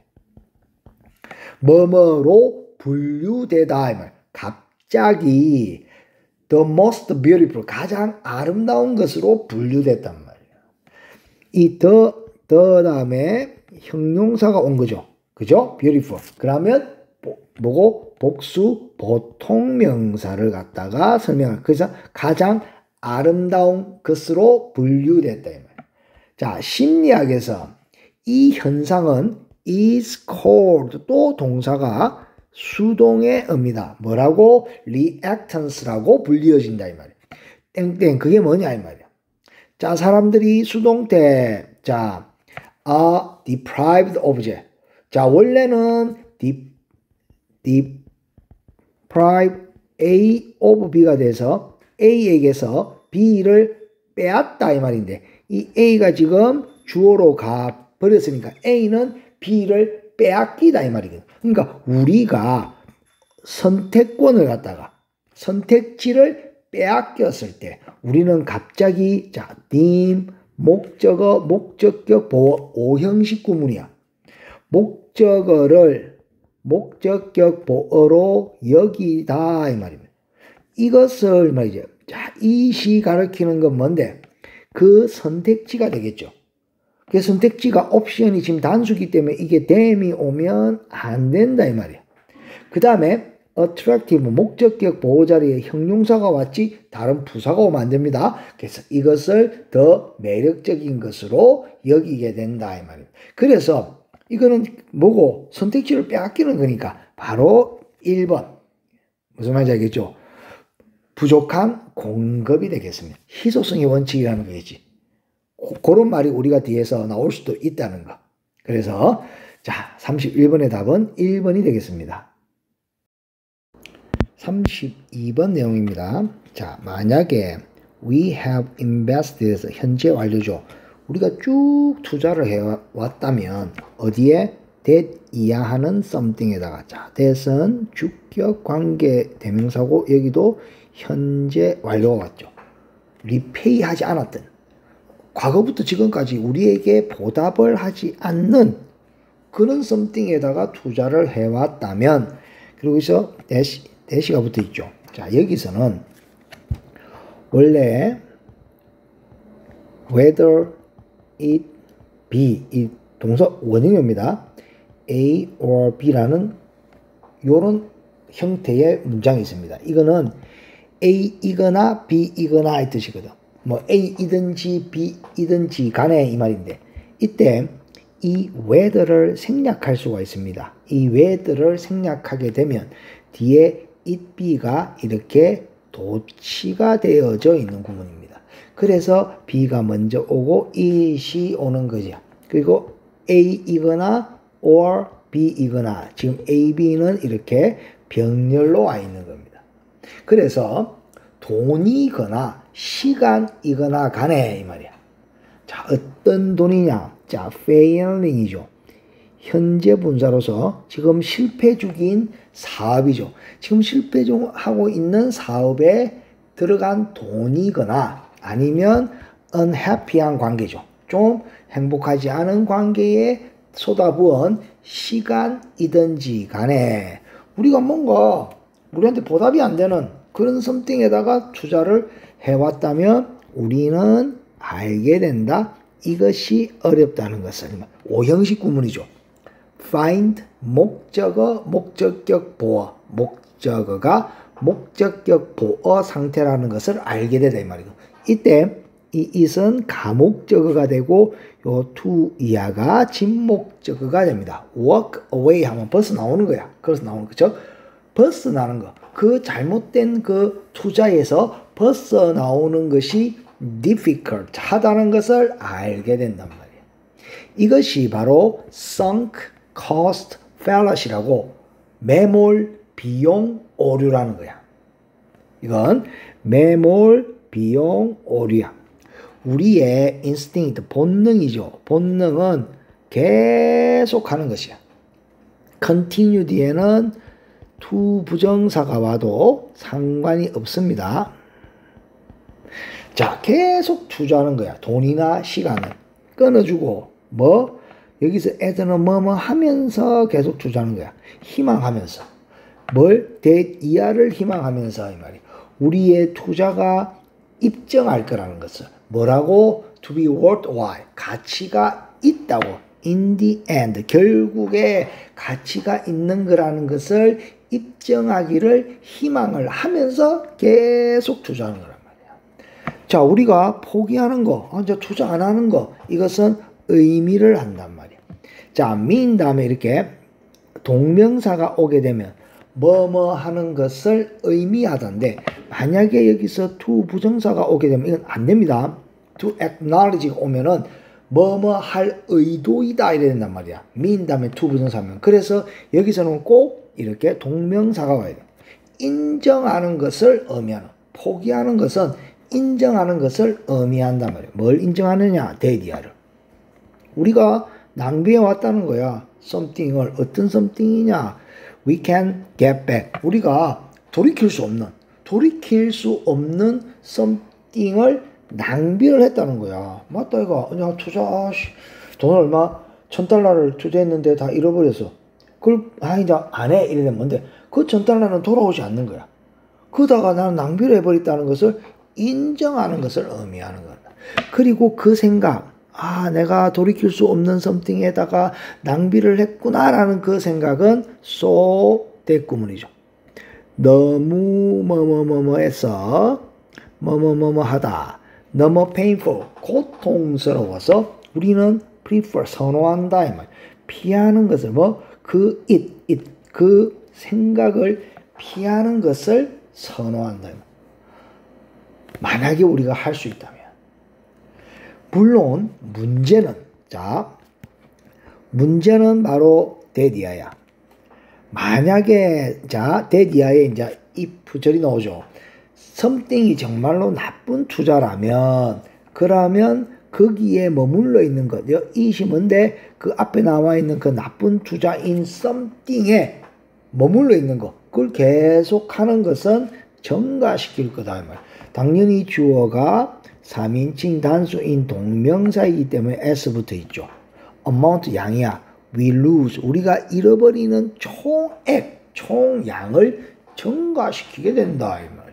뭐뭐로 분류되다 이 말. 갑자기 the most beautiful, 가장 아름다운 것으로 분류됐단 말이에요. 이 the 다음에 형용사가 온 거죠. 그죠? beautiful. 그러면 뭐고? 복수 보통명사를 갖다가 설명할. 그래서 가장 아름다운 것으로 분류됐다 이 말. 자, 심리학에서 이 현상은 is called, 또 동사가 수동의 의미다. 뭐라고? reactance라고 불리어진다 이 말이야. 땡땡 그게 뭐냐 이 말이야. 자, 사람들이 수동 때 자, a deprived object. 자, 원래는 deprive A of B가 돼서 A에게서 B를 빼앗다 이 말인데 이 A가 지금 주어로 가 버렸으니까 A는 B를 빼앗기다 이 말이거든. 그러니까 우리가 선택권을 갖다가 선택지를 빼앗겼을 때 우리는 갑자기 자, 님 목적어 목적격 보어 5형식 구문이야. 목적어를 목적격 보어로 여기다 이 말입니다. 이것을 말이죠. 자, 이 시 가리키는 건 뭔데? 그 선택지가 되겠죠. 그 선택지가 옵션이 지금 단수기 때문에 이게 them이 오면 안 된다 이 말이야. 그 다음에 attractive 목적격 보호 자리에 형용사가 왔지 다른 부사가 오면 안 됩니다. 그래서 이것을 더 매력적인 것으로 여기게 된다 이 말입니다. 그래서 이거는 뭐고 선택지를 빼앗기는 거니까 바로 1번 무슨 말인지 알겠죠? 부족한 공급이 되겠습니다. 희소성의 원칙이라는 거겠지. 그런 말이 우리가 뒤에서 나올 수도 있다는 거. 그래서 자 31번의 답은 1번이 되겠습니다. 32번 내용입니다. 자, 만약에 we have invested에서 현재 완료죠. 우리가 쭉 투자를 해왔다면 어디에 that 이하하는 something에다가 자, that은 주격 관계 대명사고 여기도 현재 완료가 왔죠. repay 하지 않았던 과거부터 지금까지 우리에게 보답을 하지 않는 그런 something에다가 투자를 해왔다면 그리고 여기서 대시가 붙어 있죠. 자, 여기서는 원래 whether it be 이 동사 원형입니다. A or B라는 요런 형태의 문장이 있습니다. 이거는 A이거나 B이거나 이 뜻이거든. 뭐 A이든지 B이든지 간에 이 말인데 이때 이 whether를 생략할 수가 있습니다. 이 whether를 생략하게 되면 뒤에 it be가 이렇게 도치가 되어져 있는 구문입니다. 그래서 B가 먼저 오고 it이 오는 거죠. 그리고 A이거나 or B이거나 지금 A, B는 이렇게 병렬로 와 있는 겁니다. 그래서 돈이거나 시간이거나 간에 이 말이야. 자, 어떤 돈이냐? 자, failing이죠. 현재 분사로서 지금 실패 중인 사업이죠. 지금 실패 중하고 있는 사업에 들어간 돈이거나 아니면 unhappy한 관계죠. 좀 행복하지 않은 관계에 쏟아부은 시간이든지 간에 우리가 뭔가 우리한테 보답이 안 되는 그런 something에다가 투자를 해왔다면 우리는 알게 된다. 이것이 어렵다는 것을 5형식 구문이죠. find 목적어 목적격 보어 목적어가 목적격 보어 상태라는 것을 알게 되다 이 말이고 이때 이 it은 가목적어가 되고 요 to 이하가 진목적어가 됩니다. walk away 하면 벌써 나오는 거야. 그래서 나오는 거죠. 벌써 나는 거. 그 잘못된 그 투자에서 벌써 나오는 것이 difficult 하다는 것을 알게 된단 말이에요. 이것이 바로 sunk cost fallacy라고 매몰 비용 오류라는 거야. 이건 매몰 비용 오류야. 우리의 instinct 본능이죠. 본능은 계속 하는 것이야. continue 뒤에는 to 부정사가 와도 상관이 없습니다. 자, 계속 투자하는 거야. 돈이나 시간을 끊어주고 뭐 여기서 애들은 뭐뭐 하면서 계속 투자하는 거야. 희망하면서 뭘 대이하를 희망하면서 이 말이 우리의 투자가 입증할 거라는 것을 뭐라고 to be worthwhile 가치가 있다고 in the end 결국에 가치가 있는 거라는 것을 입증하기를 희망을 하면서 계속 투자하는 거란 말이야. 자, 우리가 포기하는 거, 이제 투자 안 하는 거 이것은 의미를 한단 말이야. 자, mean 다음에 이렇게 동명사가 오게 되면 뭐뭐 하는 것을 의미하던데 만약에 여기서 to 부정사가 오게 되면 이건 안 됩니다. to acknowledge가 오면은 뭐뭐 할 의도이다 이래야 된단 말이야. mean 다음에 to 부정사면. 그래서 여기서는 꼭 이렇게 동명사가 와야 돼. 인정하는 것을 의미하는, 포기하는 것은 인정하는 것을 의미한단 말이야. 뭘 인정하느냐? 데디아를. 우리가 낭비해 왔다는 거야. something을. 어떤 something이냐? We can get back. 우리가 돌이킬 수 없는 something을 낭비를 했다는 거야. 맞다 이거. 야 투자 돈 얼마? $1,000를 투자했는데 다 잃어버렸어. 그걸 이제 안 해. 이러면 뭔데? 그 $1,000는 돌아오지 않는 거야. 그러다가 나는 낭비를 해버렸다는 것을 인정하는 것을 의미하는 거야. 그리고 그 생각, 내가 돌이킬 수 없는 something에다가 낭비를 했구나라는 그 생각은 so 대구문이죠. 너무 뭐뭐뭐뭐해서 뭐뭐뭐뭐 하다. 너무 painful, 고통스러워서 우리는 prefer, 선호한다 이 말. 피하는 것을 그 생각을 피하는 것을 선호한다. 만약에 우리가 할 수 있다면. 물론 문제는 바로 데디아야. 만약에 데디아에 이제 if 절이 나오죠. something이 정말로 나쁜 투자라면 그러면 거기에 머물러 있는 것, 이시 뭔데 그 앞에 나와 있는 그 나쁜 투자인 something에 머물러 있는 것, 그걸 계속하는 것은 증가시킬 거다. 당연히 주어가 3인칭 단수인 동명사이기 때문에 s 붙어 있죠. amount 양이야. we lose 우리가 잃어버리는 총량을 증가시키게 된다 이 말이야.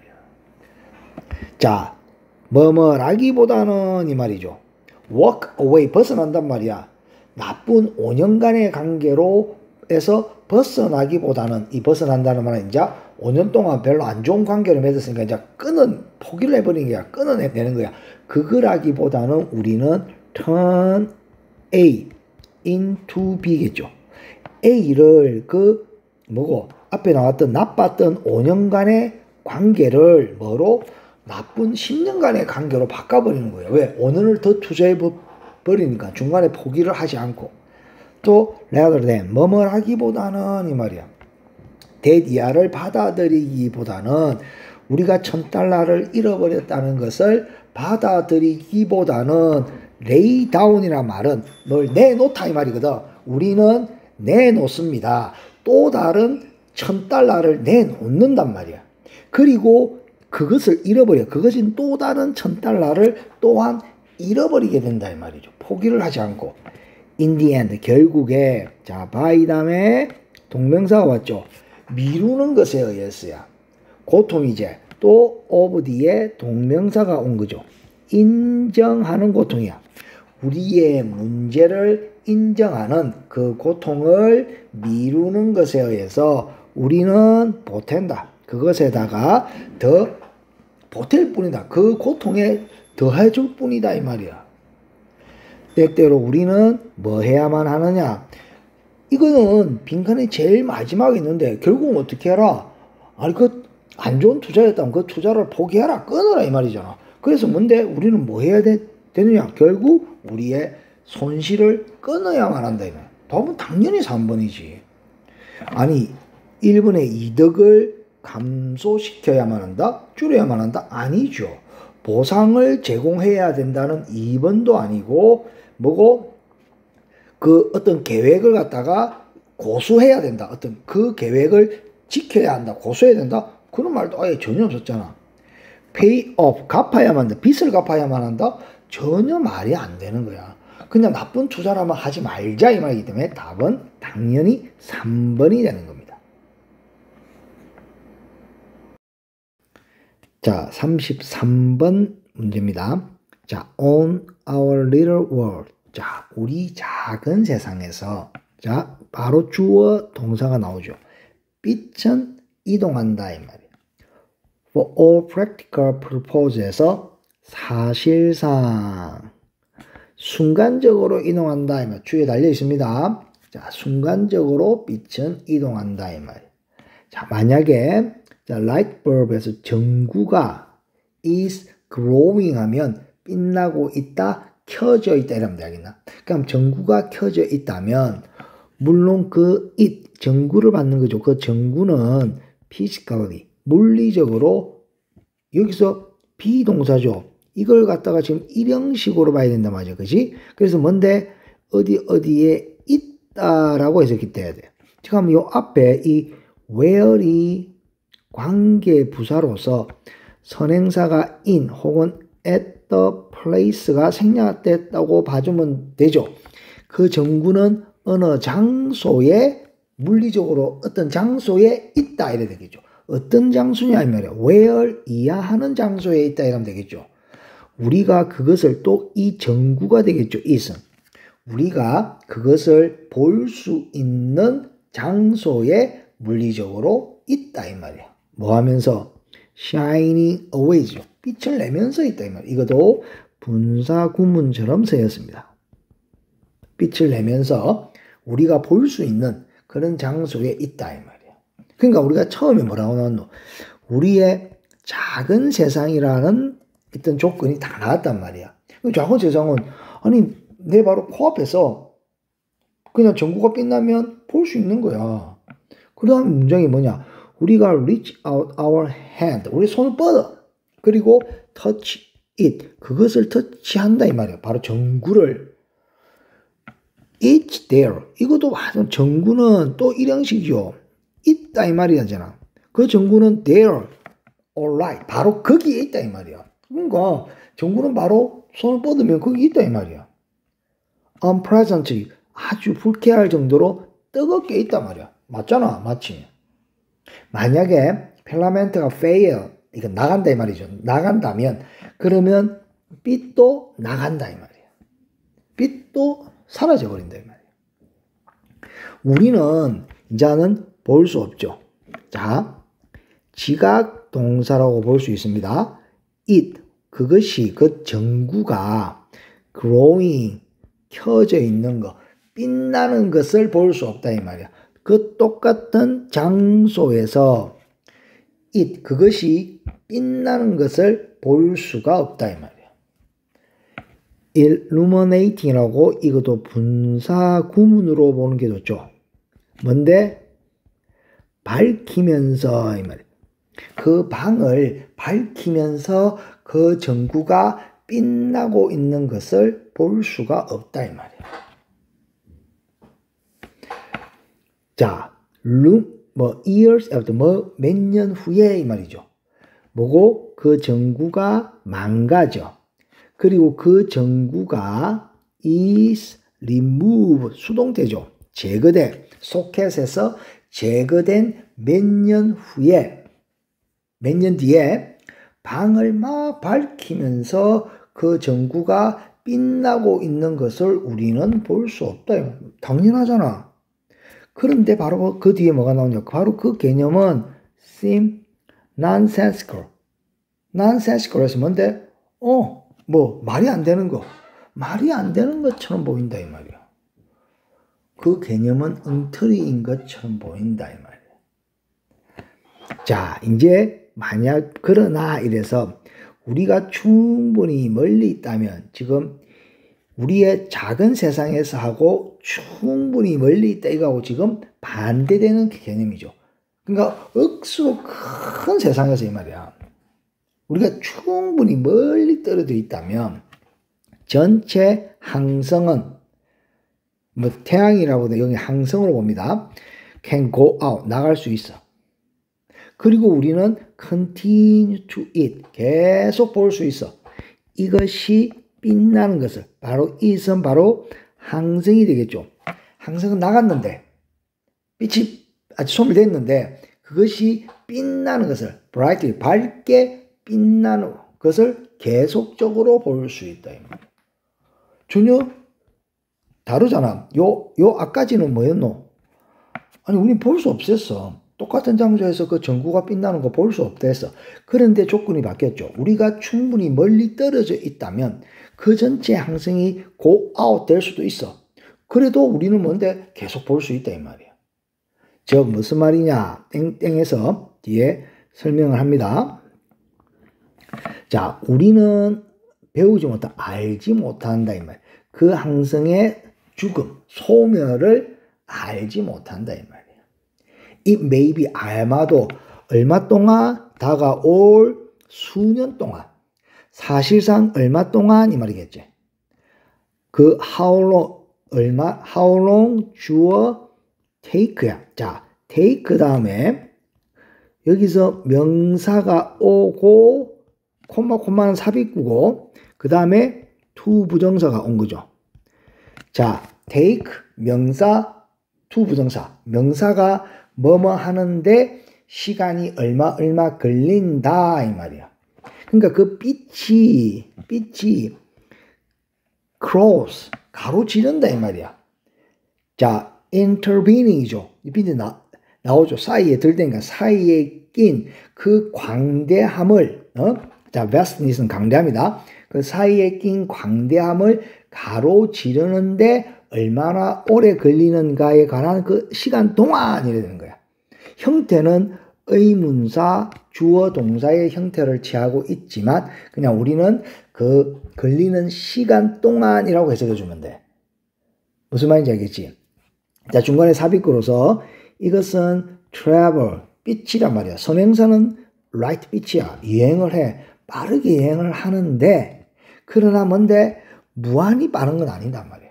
자, 뭐뭐라기보다는 이 말이죠. walk away 벗어난단 말이야. 나쁜 5년간의 관계로 해서 벗어나기보다는 이 벗어난다는 말은 이제 5년 동안 별로 안 좋은 관계를 맺었으니까 이제 포기를 해버리는 거야. 끊어내는 거야. 그거라기보다는 우리는 turn A into B겠죠. A를 앞에 나왔던 나빴던 5년간의 관계를 나쁜 10년간의 관계로 바꿔버리는 거예요. 왜? 5년을 더 투자해버리니까 중간에 포기를 하지 않고. 또 rather than 뭐뭐 하기보다는 이 말이야. 데디아를 받아들이기보다는 우리가 $1,000를 잃어버렸다는 것을 받아들이기보다는 lay down이란 말은 뭘 내놓다 이 말이거든. 우리는 내놓습니다. 또 다른 $1,000를 내놓는단 말이야. 그리고 그것을 잃어버려. 그것인 또 다른 $1,000를 또한 잃어버리게 된다 이 말이죠. 포기를 하지 않고. in the end 결국에 by 다음에 동명사가 왔죠. 미루는 것에 의해서야. 고통이제. 또 of 뒤에 동명사가 온 거죠. 인정하는 고통이야. 우리의 문제를 인정하는 그 고통을 미루는 것에 의해서 우리는 보탠다. 그것에다가 더 보탤 뿐이다. 그 고통에 더해줄 뿐이다 이 말이야. 때때로 우리는 뭐 해야만 하느냐. 이거는 빈칸의 제일 마지막에 있는데 결국은 어떻게 해라. 그 안 좋은 투자였다면 그 투자를 포기해라. 끊어라 이 말이잖아. 그래서 뭔데 우리는 뭐 해야 되느냐. 결국 우리의 손실을 끊어야만 한다. 답은 당연히 3번이지. 1번의 이득을 감소시켜야만 한다? 줄여야만 한다? 아니죠. 보상을 제공해야 된다는 2번도 아니고 어떤 계획을 갖다가 고수해야 된다. 어떤 그 계획을 지켜야 한다. 고수해야 된다. 그런 말도 아예 전혀 없었잖아. pay off 갚아야만 한다. 빚을 갚아야만 한다. 전혀 말이 안 되는 거야. 그냥 나쁜 투자라면 하지 말자 이 말이기 때문에 답은 당연히 3번이 되는 겁니다. 자, 33번 문제입니다. 자, on our little world. 자, 우리 작은 세상에서. 자, 바로 주어 동사가 나오죠. 빛은 이동한다 이 말이에요. For all practical purposes에서 사실상 순간적으로 이동한다 이 말. 주에 달려 있습니다. 자, 순간적으로 빛은 이동한다 이 말. 자, 만약에 자, light bulb에서 전구가 is glowing 하면 빛나고 있다, 켜져 있다 이러면 되겠나? 그럼 전구가 켜져 있다면 물론 그 전구를 받는 거죠. 그 전구는 physically 물리적으로 여기서 비동사죠. 이걸 갖다가 지금 일형식으로 봐야 된단 말이죠. 그지? 그래서 뭔데 어디에 있다라고 해석이 돼야 돼요. 지금 요 앞에 이 where이 관계 부사로서 선행사가 in 혹은 at the place가 생략됐다고 봐주면 되죠. 그 전구는 어느 장소에 물리적으로 어떤 장소에 있다 이래 되겠죠. 어떤 장소냐 이 말이야. where 이야 하는 장소에 있다 이러면 되겠죠. 우리가 그것을 또 이 전구가 되겠죠. is은. 우리가 그것을 볼 수 있는 장소에 물리적으로 있다 이 말이야. 뭐 하면서? shining away죠. 빛을 내면서 있다 이 말이야. 이것도 분사 구문처럼 쓰였습니다. 빛을 내면서 우리가 볼 수 있는 그런 장소에 있다 이 말이야. 그러니까 우리가 처음에 뭐라고 나왔노? 우리의 작은 세상이라는 어떤 조건이 다 나왔단 말이야. 작은 세상은 아니 내 바로 코앞에서 그냥 전구가 빛나면 볼 수 있는 거야. 그 다음 문장이 뭐냐? 우리가 reach out our hand, 우리 손을 뻗어. 그리고 touch it, 그것을 터치한다 이 말이야. 바로 전구를. It's there. 이것도 전구는 또 일형식이죠. 있다 이 말이잖아. 그 전구는 there, alright, 바로 거기에 있다 이 말이야. 그러니까 전구는 바로 손을 뻗으면 거기 있다 이 말이야. unpleasantly, 아주 불쾌할 정도로 뜨겁게 있단 말이야. 맞잖아, 맞지? 만약에 필라멘트가 fail, 이거 나간다 이 말이죠. 나간다면 그러면 빛도 나간다 이 말이야. 빛도 사라져 버린다 이 말이야. 우리는 이제는 볼 수 없죠. 자, 지각 동사라고 볼 수 있습니다. it, 그것이 그 전구가 glowing, 켜져 있는 거, 빛나는 것을 볼 수 없다 이 말이야. 그 똑같은 장소에서 it, 그것이 빛나는 것을 볼 수가 없다 이 말이야. illuminating이라고 이것도 분사 구문으로 보는 게 좋죠. 뭔데? 밝히면서 이 말이야. 그 방을 밝히면서 그 전구가 빛나고 있는 것을 볼 수가 없다 이 말이야. 자, years after 몇 년 후에 이 말이죠. 뭐고? 그 전구가 망가져. 그리고 그 전구가 is removed, 수동태죠. 제거돼. 소켓에서 제거된 몇 년 후에, 몇 년 뒤에 방을 막 밝히면서 그 전구가 빛나고 있는 것을 우리는 볼 수 없다. 당연하잖아. 그런데 바로 그 뒤에 뭐가 나오냐? 바로 그 개념은 seem nonsensical. nonsensical에서 뭔데? 뭐 말이 안 되는 거. 말이 안 되는 것처럼 보인다 이 말이야. 그 개념은 엉터리인 것처럼 보인다 이 말이야. 자, 이제 만약 그러나 이래서 우리가 충분히 멀리 있다면 지금 우리의 작은 세상에서 하고 충분히 멀리 있다 이거하고 지금 반대되는 개념이죠. 그러니까 억수로 큰 세상에서 이 말이야. 우리가 충분히 멀리 떨어져 있다면 전체 항성은 뭐 태양이라고 여기 항성으로 봅니다. can go out, 나갈 수 있어. 그리고 우리는 continue to it, 계속 볼 수 있어. 이것이 빛나는 것을, 바로 it은 바로 항성이 되겠죠. 항성은 나갔는데 빛이 아주 소멸됐는데 그것이 빛나는 것을 brightly, 밝게 빛나는 것을 계속적으로 볼 수 있다. 전혀 다르잖아. 요 아까지는 뭐였노? 아니, 우린 볼 수 없었어. 똑같은 장소에서 그 전구가 빛나는 거 볼 수 없다 했어. 그런데 조건이 바뀌었죠. 우리가 충분히 멀리 떨어져 있다면 그 전체 항성이 go out 될 수도 있어. 그래도 우리는 뭔데? 계속 볼 수 있다 이 말이야. 즉 무슨 말이냐 땡땡해서 뒤에 설명을 합니다. 자, 우리는 배우지 못한, 알지 못한다 이 말. 그 항성의 죽음, 소멸을 알지 못한다 이 말이에요. It may be, 아마도 얼마 동안 다가올 수년 동안, 사실상 얼마 동안 이 말이겠지. 그 how long 주어 take야. 자, take 다음에 여기서 명사가 오고 콤마는 삽입구고 그 다음에 to 부정사가 온 거죠. 자, take 명사, to 부정사. 명사가 뭐뭐 하는데 시간이 얼마 걸린다 이 말이야. 그러니까 그 빛이 cross 가로지른다 이 말이야. 자, intervening이죠. 이 빛이 나오죠. 사이에 들대니까 사이에 낀 그 광대함을 자, vastness는 강대함이다. 그 사이에 낀 광대함을 가로지르는데 얼마나 오래 걸리는가에 관한 그 시간 동안이라 되는 거야. 형태는 의문사, 주어, 동사의 형태를 취하고 있지만 그냥 우리는 그 걸리는 시간 동안이라고 해석해 주면 돼. 무슨 말인지 알겠지? 자, 중간에 삽입구로서 이것은 travel, 빛이란 말이야. 선행사는 right 빛이야. 여행을 해. 빠르게 여행을 하는데 그러나 뭔데 무한히 빠른 건 아니단 말이야.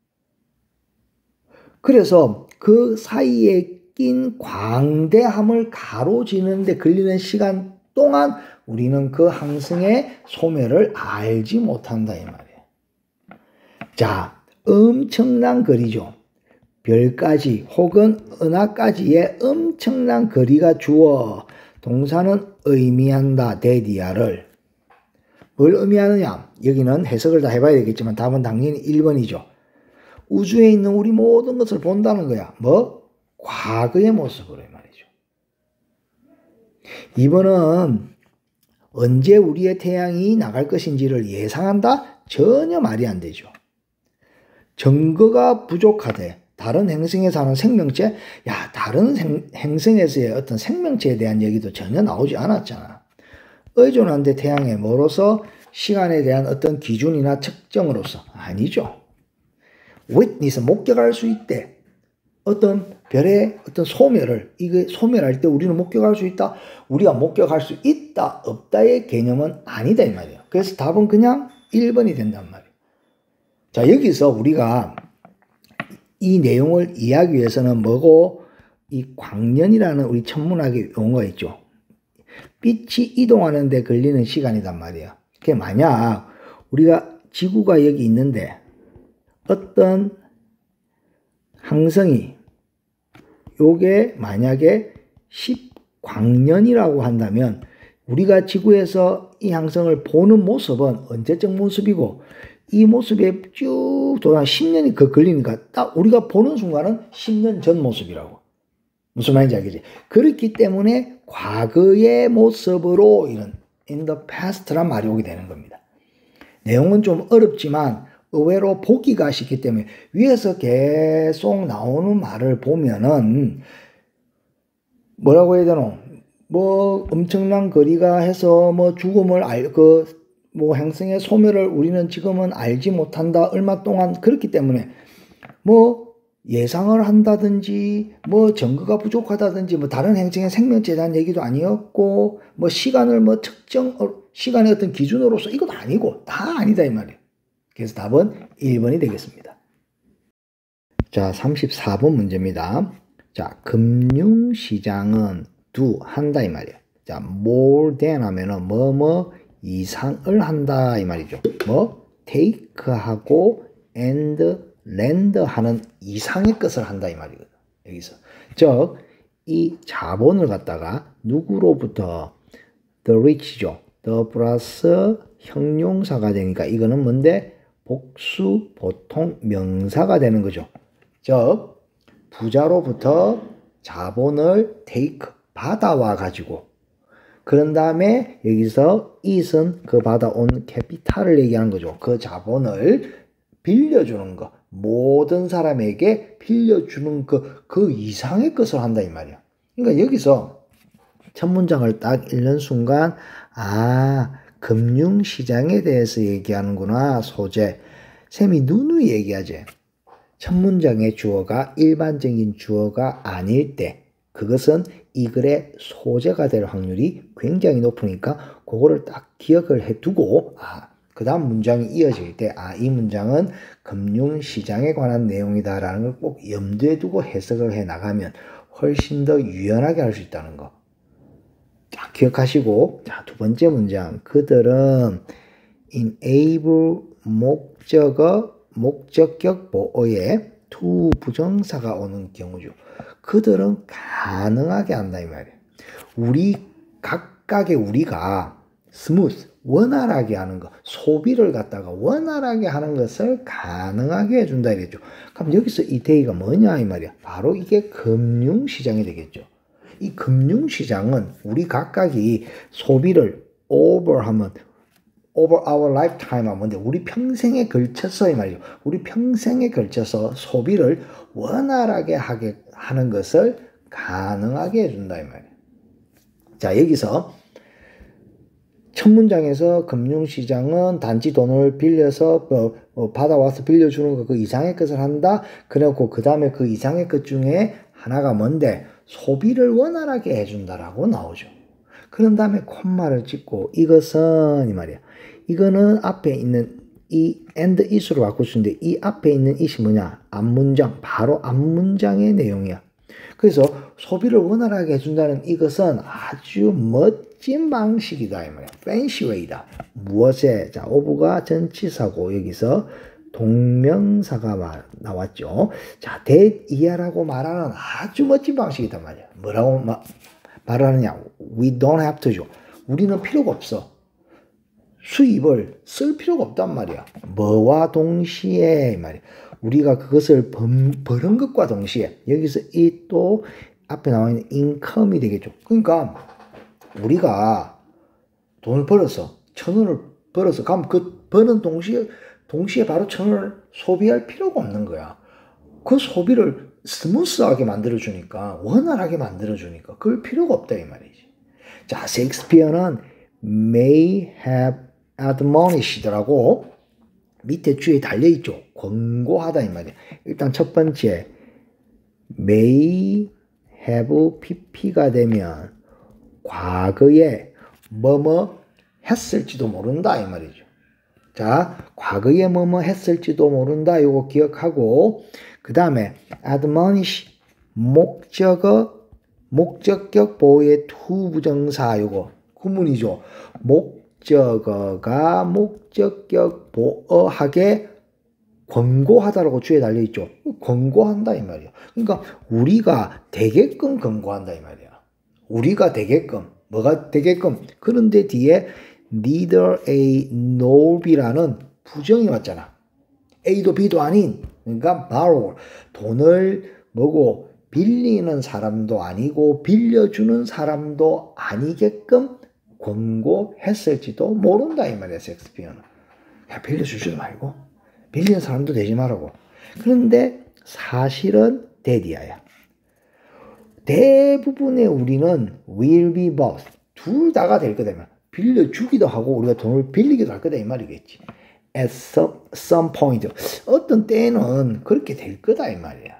그래서 그 사이에 낀 광대함을 가로지르는데 걸리는 시간 동안 우리는 그 항성의 소멸을 알지 못한다 이 말이에요. 자, 엄청난 거리죠. 별까지 혹은 은하까지의 엄청난 거리가 주어 동사는 의미한다 데디아를. 뭘 의미하느냐? 여기는 해석을 다 해봐야 되겠지만 답은 당연히 1번이죠. 우주에 있는 우리 모든 것을 본다는 거야. 뭐? 과거의 모습으로 말이죠. 2번은 언제 우리의 태양이 나갈 것인지를 예상한다? 전혀 말이 안 되죠. 증거가 부족하대. 다른 행성에 사는 생명체? 야, 다른 행성에서의 어떤 생명체에 대한 얘기도 전혀 나오지 않았잖아. 의존한데 태양에 뭐로서? 시간에 대한 어떤 기준이나 측정으로서? 아니죠. witness, 목격할 수 있대. 어떤 별의 어떤 소멸을, 이게 소멸할 때 우리는 목격할 수 있다? 우리가 목격할 수 있다, 없다의 개념은 아니다, 이 말이에요. 그래서 답은 그냥 1번이 된단 말이에요. 자, 여기서 우리가 이 내용을 이해하기 위해서는 뭐고, 이 광년이라는 우리 천문학의 용어가 있죠. 빛이 이동하는 데 걸리는 시간이단 말이에요. 그게 만약 우리가 지구가 여기 있는데 어떤 항성이 요게 만약에 10광년이라고 한다면 우리가 지구에서 이 항성을 보는 모습은 언제적 모습이고 이 모습에 쭉 돌아 10년이 걸리니까 딱 우리가 보는 순간은 10년 전 모습이라고. 무슨 말인지 알겠지? 그렇기 때문에 과거의 모습으로 이런 in the past란 말이 오게 되는 겁니다. 내용은 좀 어렵지만 의외로 보기가 쉽기 때문에 위에서 계속 나오는 말을 보면은 뭐라고 해야 되노? 뭐 엄청난 거리가 해서 뭐 죽음을 뭐 행성의 소멸을 우리는 지금은 알지 못한다. 얼마 동안 그렇기 때문에 뭐 예상을 한다든지 뭐 증거가 부족하다든지 뭐 다른 행성의 생명체에 대한 얘기도 아니었고 뭐 시간을 뭐 시간의 어떤 기준으로서 이것도 아니고 다 아니다 이 말이에요. 그래서 답은 1번이 되겠습니다. 자, 34번 문제입니다. 자, 금융시장은 한다 이 말이에요. 자, more than 하면은 뭐뭐 이상을 한다 이 말이죠. 뭐 take하고 and lend 하는 이상의 것을 한다 이 말이거든. 여기서 즉 이 자본을 갖다가 누구로부터 the rich죠. the 플러스 형용사가 되니까 이거는 뭔데 복수 보통 명사가 되는 거죠. 즉 부자로부터 자본을 take 받아와 가지고 그런 다음에 여기서 it은 그 받아온 캐피탈을 얘기하는 거죠. 그 자본을 빌려주는 거. 모든 사람에게 빌려주는 그 이상의 것을 한다 이 말이야. 그러니까 여기서 첫 문장을 딱 읽는 순간 금융시장에 대해서 얘기하는구나. 소재. 쌤이 누누이 얘기하지. 첫 문장의 주어가 일반적인 주어가 아닐 때 그것은 이 글의 소재가 될 확률이 굉장히 높으니까 그거를 딱 기억을 해두고 그 다음 문장이 이어질 때 이 문장은 금융시장에 관한 내용이다라는 걸 꼭 염두에 두고 해석을 해 나가면 훨씬 더 유연하게 할 수 있다는 거. 자, 기억하시고 자, 두 번째 문장. 그들은 enable 목적격 보어에 to 부정사가 오는 경우죠. 그들은 가능하게 한다 이 말이에요. 각각의 우리가 스무스 원활하게 하는 것, 소비를 갖다가 원활하게 하는 것을 가능하게 해준다 이랬죠. 그럼 여기서 이 데이가 뭐냐 이 말이야. 바로 이게 금융시장이 되겠죠. 이 금융시장은 우리 각각이 소비를 over our lifetime 하면 뭔데? 우리 평생에 걸쳐서 이 말이죠. 우리 평생에 걸쳐서 소비를 원활하게 하는 것을 가능하게 해준다 이 말이에요. 자, 여기서 첫 문장에서 금융시장은 단지 돈을 빌려서 받아와서 빌려주는 거 그 이상의 것을 한다. 그래갖고 그 다음에 그 이상의 것 중에 하나가 뭔데? 소비를 원활하게 해준다라고 나오죠. 그런 다음에 콤마를 찍고 이것은 이 말이야. 이거는 앞에 있는 이 and is로 바꿀 수 있는데 이 앞에 있는 it이 뭐냐? 앞문장, 바로 앞문장의 내용이야. 그래서 소비를 원활하게 해준다는 이것은 아주 멋진 방식이다 이 말이야. fancy way다. 무엇에? 자, of가 전치사고 여기서 동명사가 나왔죠. 자, that 이하라고 말하는 아주 멋진 방식이다 말이야. 뭐라고 말하느냐? We don't have to죠. 우리는 필요가 없어. 수입을 쓸 필요가 없단 말이야. 뭐와 동시에 말이야. 우리가 그것을 버는 것과 동시에 여기서 이 또 앞에 나와 있는 income이 되겠죠. 그러니까 우리가 돈을 벌어서 1,000원을 벌어서 그럼 그 버는 동시에 바로 1,000원을 소비할 필요가 없는 거야. 그 소비를 스무스하게 만들어주니까 원활하게 만들어주니까 그럴 필요가 없다 이 말이지. 자, 셰익스피어는 may have admonished라고 밑에 줄에 달려있죠. 권고하다 이 말이야. 일단 첫 번째 may have pp가 되면 과거에 뭐뭐 했을지도 모른다 이 말이죠. 자, 과거에 뭐뭐 했을지도 모른다 요거 기억하고 그 다음에 admonish 목적격 보호의 to 부정사 요거 구문이죠. 목적어가 목적격 보어하게 권고하다라고 주에 달려있죠. 권고한다 이 말이야. 그러니까 우리가 되게끔 권고한다 이 말이야. 우리가 되게끔 뭐가 되게끔 그런데 뒤에 neither A nor B라는 부정이 왔잖아. A도 B도 아닌 그러니까 borrower 돈을 뭐고 빌리는 사람도 아니고 빌려주는 사람도 아니게끔 권고했을지도 모른다 이 말이야. 셰익스피어는. 야, 빌려주지도 말고 빌리는 사람도 되지 말라고. 그런데 사실은 데디아야. 대부분의 우리는 will be both. 둘 다가 될 거다. 빌려주기도 하고 우리가 돈을 빌리기도 할 거다 이 말이겠지. At some point. 어떤 때는 그렇게 될 거다 이 말이야.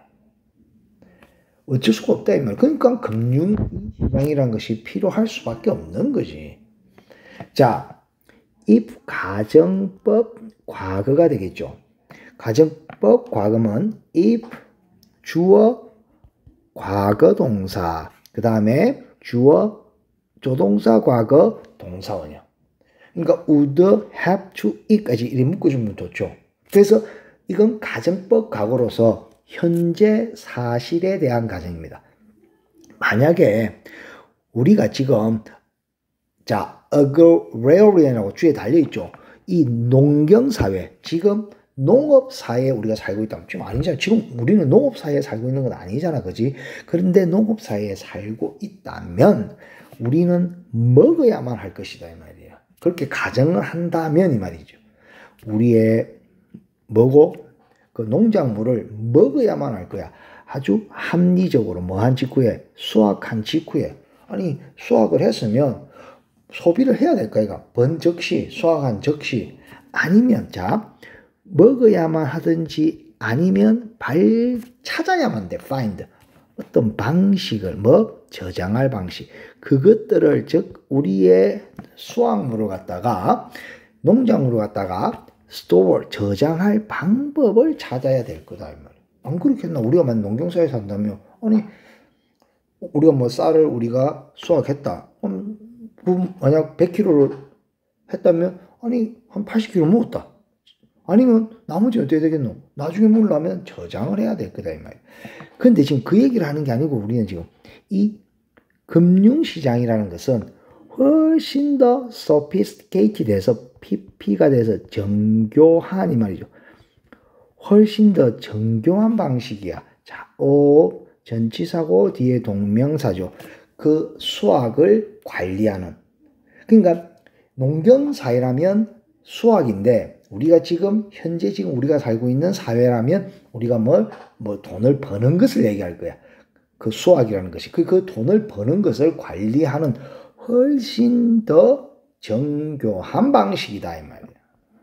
어쩔 수가 없다 이 말. 그러니까 금융시장이라는 것이 필요할 수밖에 없는 거지. 자, if 가정법 과거가 되겠죠. 가정법 과거는 if 주어 과거 동사 그 다음에 주어 조동사 과거 동사원이야. 그러니까 would have to it까지 이렇게 묶어주면 좋죠. 그래서 이건 가정법 과거로서 현재 사실에 대한 가정입니다. 만약에 우리가 지금 자 agrarian이라고 주에 달려있죠. 이 농경사회 지금 농업사회에 우리가 살고 있다. 지금 아니잖아. 지금 우리는 농업사회에 살고 있는 건 아니잖아. 그지? 그런데 농업사회에 살고 있다면 우리는 먹어야만 할 것이다. 이 말이야. 그렇게 가정을 한다면 이 말이죠. 우리의 뭐고 그 농작물을 먹어야만 할 거야. 아주 합리적으로 뭐한 직후에 수확한 직후에 아니 수확을 했으면 소비를 해야 될 거야. 번적시 수확한 적시 아니면 자 먹어야만 하든지 아니면 찾아야만 돼. find 어떤 방식을 뭐 저장할 방식 그것들을 즉 우리의 수확물을 갖다가 농작물을 갖다가 store 저장할 방법을 찾아야 될 거다 이 말이야. 안 그렇겠나? 우리가 만약 농경사에 산다면 아니 우리가 뭐 쌀을 우리가 수확했다. 만약 100kg를 했다면 아니 한 80kg 먹었다. 아니면 나머지 어떻게 되겠노? 나중에 먹으려면 저장을 해야 될 거다 이 말이야. 근데 지금 그 얘기를 하는 게 아니고 우리는 지금 이 금융시장이라는 것은 훨씬 더 sophisticated해서 PP가 돼서 정교한 이 말이죠. 훨씬 더 정교한 방식이야. 자, O 전치사고 뒤에 동명사죠. 그 수확을 관리하는. 그러니까 농경사회라면 수확인데 우리가 현재 우리가 살고 있는 사회라면 우리가 뭐 돈을 버는 것을 얘기할 거야. 그 수확이라는 것이. 그 돈을 버는 것을 관리하는 훨씬 더 정교한 방식이다 이 말이야.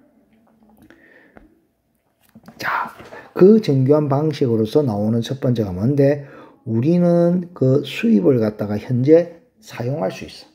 자, 그 정교한 방식으로서 나오는 첫 번째가 뭔데? 우리는 그 수입을 갖다가 현재 사용할 수 있어.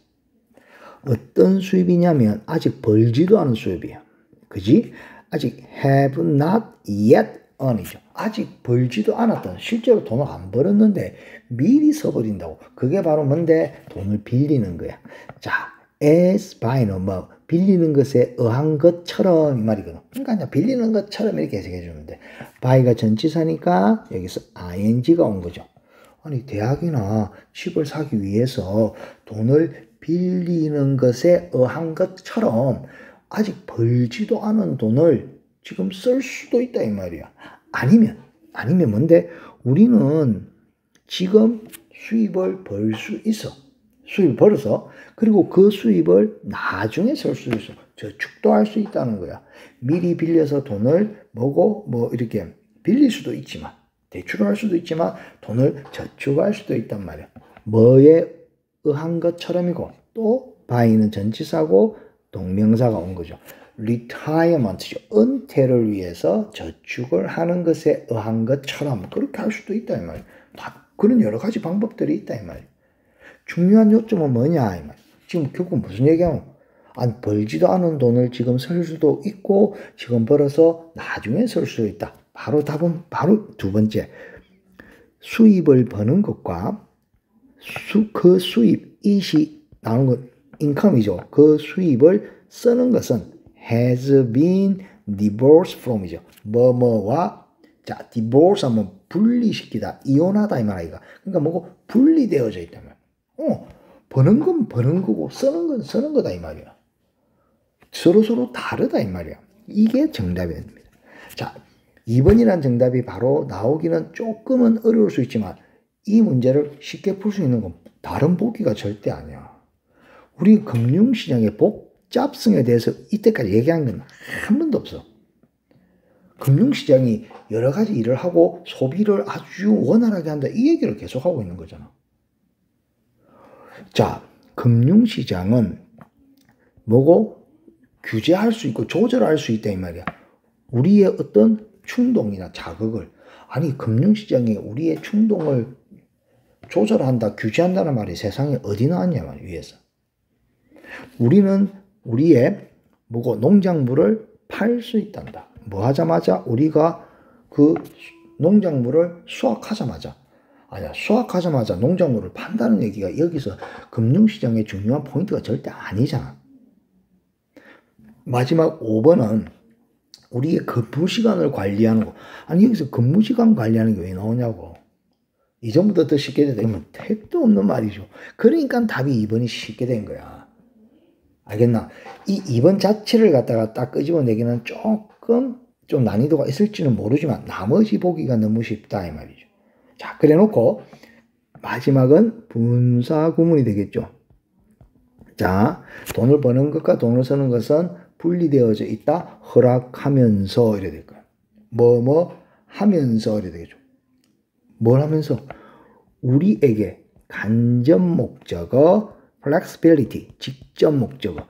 어떤 수입이냐면 아직 벌지도 않은 수입이야. 그지? 아직 have not yet earn이죠. 아직 벌지도 않았던 실제로 돈을 안 벌었는데 미리 써버린다고. 그게 바로 뭔데? 돈을 빌리는 거야. 자, as by는 뭐 빌리는 것에 의한 것처럼 이 말이거든. 그러니까 그냥 빌리는 것처럼 이렇게 해석해 주면 돼. by가 전치사니까 여기서 ing가 온 거죠. 아니 대학이나 집을 사기 위해서 돈을 빌리는 것에 의한 것처럼 아직 벌지도 않은 돈을 지금 쓸 수도 있다 이 말이야. 아니면 뭔데? 우리는 지금 수입을 벌 수 있어. 수입을 벌어서 그리고 그 수입을 나중에 쓸 수 있어. 저축도 할 수 있다는 거야. 미리 빌려서 돈을 뭐 이렇게 빌릴 수도 있지만 대출을 할 수도 있지만 돈을 저축할 수도 있단 말이야. 뭐에 의한 것처럼이고 또 by는 전치사고 동명사가 온 거죠. retirement죠. 은퇴를 위해서 저축을 하는 것에 의한 것처럼 그렇게 할 수도 있다 이 말이야. 그런 여러 가지 방법들이 있다 이 말이야. 중요한 요점은 뭐냐 이 말이야. 지금 결국 무슨 얘기하면 벌지도 않은 돈을 지금 쓸 수도 있고 지금 벌어서 나중에 쓸 수도 있다. 바로 답은 바로 두 번째. 수입을 버는 것과 그 수입이 나오는 것 인컴이죠. 그 수입을 쓰는 것은 has been divorced from이죠. 뭐뭐와 자 divorce 하면 분리시키다, 이혼하다 이 말이야. 그러니까 뭐고 분리되어져 있다면. 버는 건 버는 거고 쓰는 건 쓰는 거다 이 말이야. 서로 다르다 이 말이야. 이게 정답이 됩니다. 자, 2번이라는 정답이 바로 나오기는 조금은 어려울 수 있지만 이 문제를 쉽게 풀 수 있는 건 다른 보기가 절대 아니야. 우리 금융시장의 복잡성에 대해서 이때까지 얘기한 건 한 번도 없어. 금융시장이 여러 가지 일을 하고 소비를 아주 원활하게 한다 이 얘기를 계속하고 있는 거잖아. 자, 금융시장은 뭐고 규제할 수 있고 조절할 수 있다 이 말이야. 우리의 어떤 충동이나 자극을 금융시장이 우리의 충동을 조절한다, 규제한다는 말이 세상에 어디 나왔냐 말이야 위에서. 우리는 우리의 농작물을 팔 수 있단다. 뭐 하자마자 우리가 그 농작물을 수확하자마자 농작물을 판다는 얘기가 여기서 금융시장의 중요한 포인트가 절대 아니잖아. 마지막 5번은 우리의 근무시간을 관리하는 거. 여기서 근무시간 관리하는 게 왜 나오냐고. 이전부터 더 쉽게 되면 택도 없는 말이죠. 그러니까 답이 2번이 쉽게 된 거야. 알겠나? 이 2번 자체를 갖다가 딱 끄집어내기는 조금 좀 난이도가 있을지는 모르지만 나머지 보기가 너무 쉽다 이 말이죠. 자, 그래 놓고 마지막은 분사 구문이 되겠죠. 자, 돈을 버는 것과 돈을 쓰는 것은 분리되어져 있다. 허락하면서 이래 될 거야. 하면서 이래 되겠죠. 뭘 하면서? 우리에게 간접 목적어, flexibility, 직접 목적어,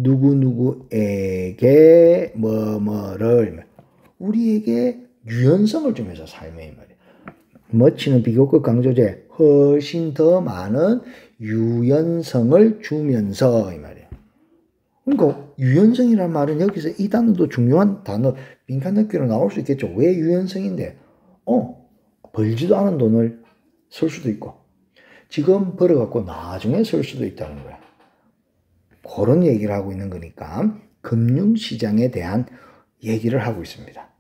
누구누구에게 뭐뭐를 우리에게 유연성을 주면서 삶의 말이야. much는 비교급 강조제, 훨씬 더 많은 유연성을 주면서 이 말이야. 그러니까 유연성이란 말은 여기서 이 단어도 중요한 단어, 빈칸 넣기로 나올 수 있겠죠. 왜 유연성인데? 벌지도 않은 돈을 쓸 수도 있고 지금 벌어갖고 나중에 쓸 수도 있다는 거야. 그런 얘기를 하고 있는 거니까 금융시장에 대한 얘기를 하고 있습니다.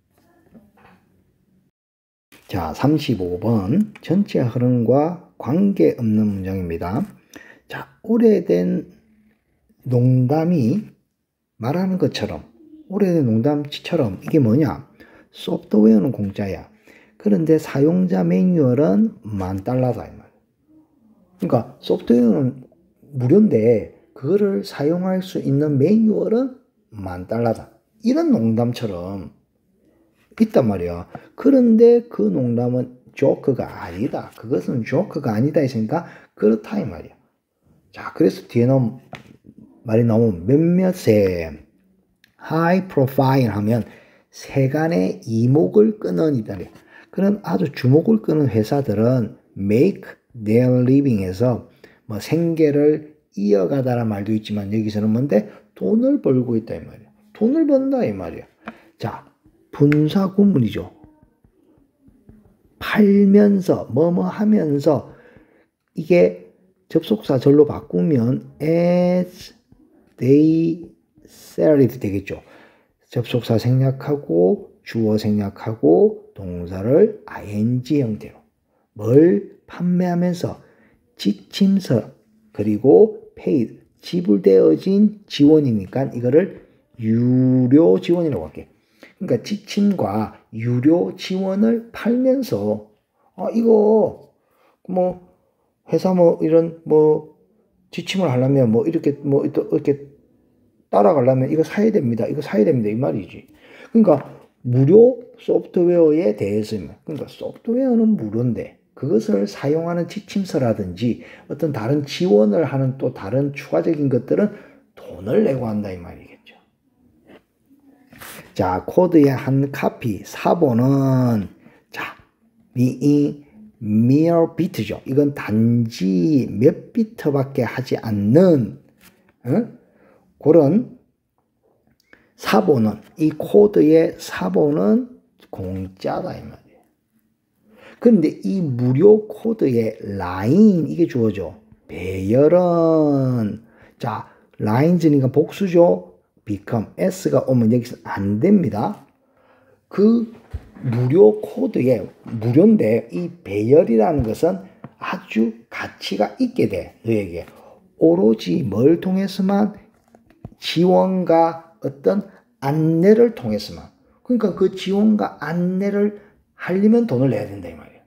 자, 35번 전체 흐름과 관계없는 문장입니다. 자, 오래된 농담이 말하는 것처럼 오래된 농담처럼 이게 뭐냐? 소프트웨어는 공짜야. 그런데 사용자 매뉴얼은 $10,000다 이 말. 그러니까 소프트웨어는 무료인데 그거를 사용할 수 있는 매뉴얼은 $10,000다. 이런 농담처럼 있단 말이야. 그런데 그 농담은 조크가 아니다. 그것은 조크가 아니다 했으니까 그렇다 이 말이야. 자, 그래서 뒤에 나온 말이 나오면 몇몇의 high profile 하면 세간의 이목을 끄는 이다. 그런 아주 주목을 끄는 회사들은 make their living에서 뭐 생계를 이어가다라는 말도 있지만 여기서는 뭔데? 돈을 벌고 있다 이 말이야. 돈을 번다 이 말이야. 자, 분사 구문이죠. 팔면서 뭐뭐 하면서 이게 접속사 절로 바꾸면 as they sell it 되겠죠. 접속사 생략하고 주어 생략하고 동사를 ing 형태로 뭘 판매하면서 지침서 그리고 paid 지불되어진 지원이니까 이거를 유료 지원이라고 할게. 그러니까 지침과 유료 지원을 팔면서 이거 뭐 회사 뭐 이런 뭐 지침을 하려면 뭐 이렇게 따라가려면 이거 사야 됩니다. 이거 사야 됩니다. 이 말이지. 그러니까 무료 소프트웨어에 대해서 그러니까 소프트웨어는 무료인데 그것을 사용하는 지침서라든지 어떤 다른 지원을 하는 또 다른 추가적인 것들은 돈을 내고 한다 이 말이겠죠. 자, 코드의 한 카피 사본은 자, 이 mere bit죠. 이건 단지 몇 비트밖에 하지 않는 그런 사본은 이 코드의 사본은 공짜다 이 말이에요. 그런데 이 무료 코드의 라인 이게 주어져. 배열은 자 라인즈니까 복수죠. become s가 오면 여기서 안 됩니다. 그 무료 코드에 무료인데 이 배열이라는 것은 아주 가치가 있게 돼. 너에게 오로지 뭘 통해서만 지원과 어떤 안내를 통해서만 그러니까 그 지원과 안내를 하려면 돈을 내야 된다 이 말이에요.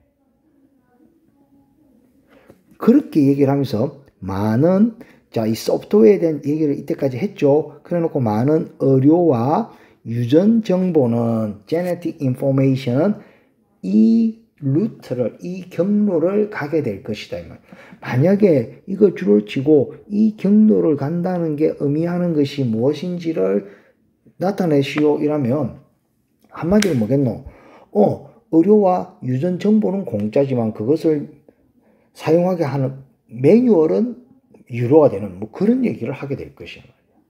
그렇게 얘기를 하면서 많은 자, 이 소프트웨어에 대한 얘기를 이때까지 했죠. 그래 놓고 많은 의료와 유전 정보는 genetic information은 이 루트를 이 경로를 가게 될 것이다 이 말. 만약에 이거 줄을 치고 이 경로를 간다는 게 의미하는 것이 무엇인지를 나타내시오 이라면 한마디로 뭐겠노? 의료와 유전 정보는 공짜지만 그것을 사용하게 하는 매뉴얼은 유료가 되는 뭐 그런 얘기를 하게 될 것이야.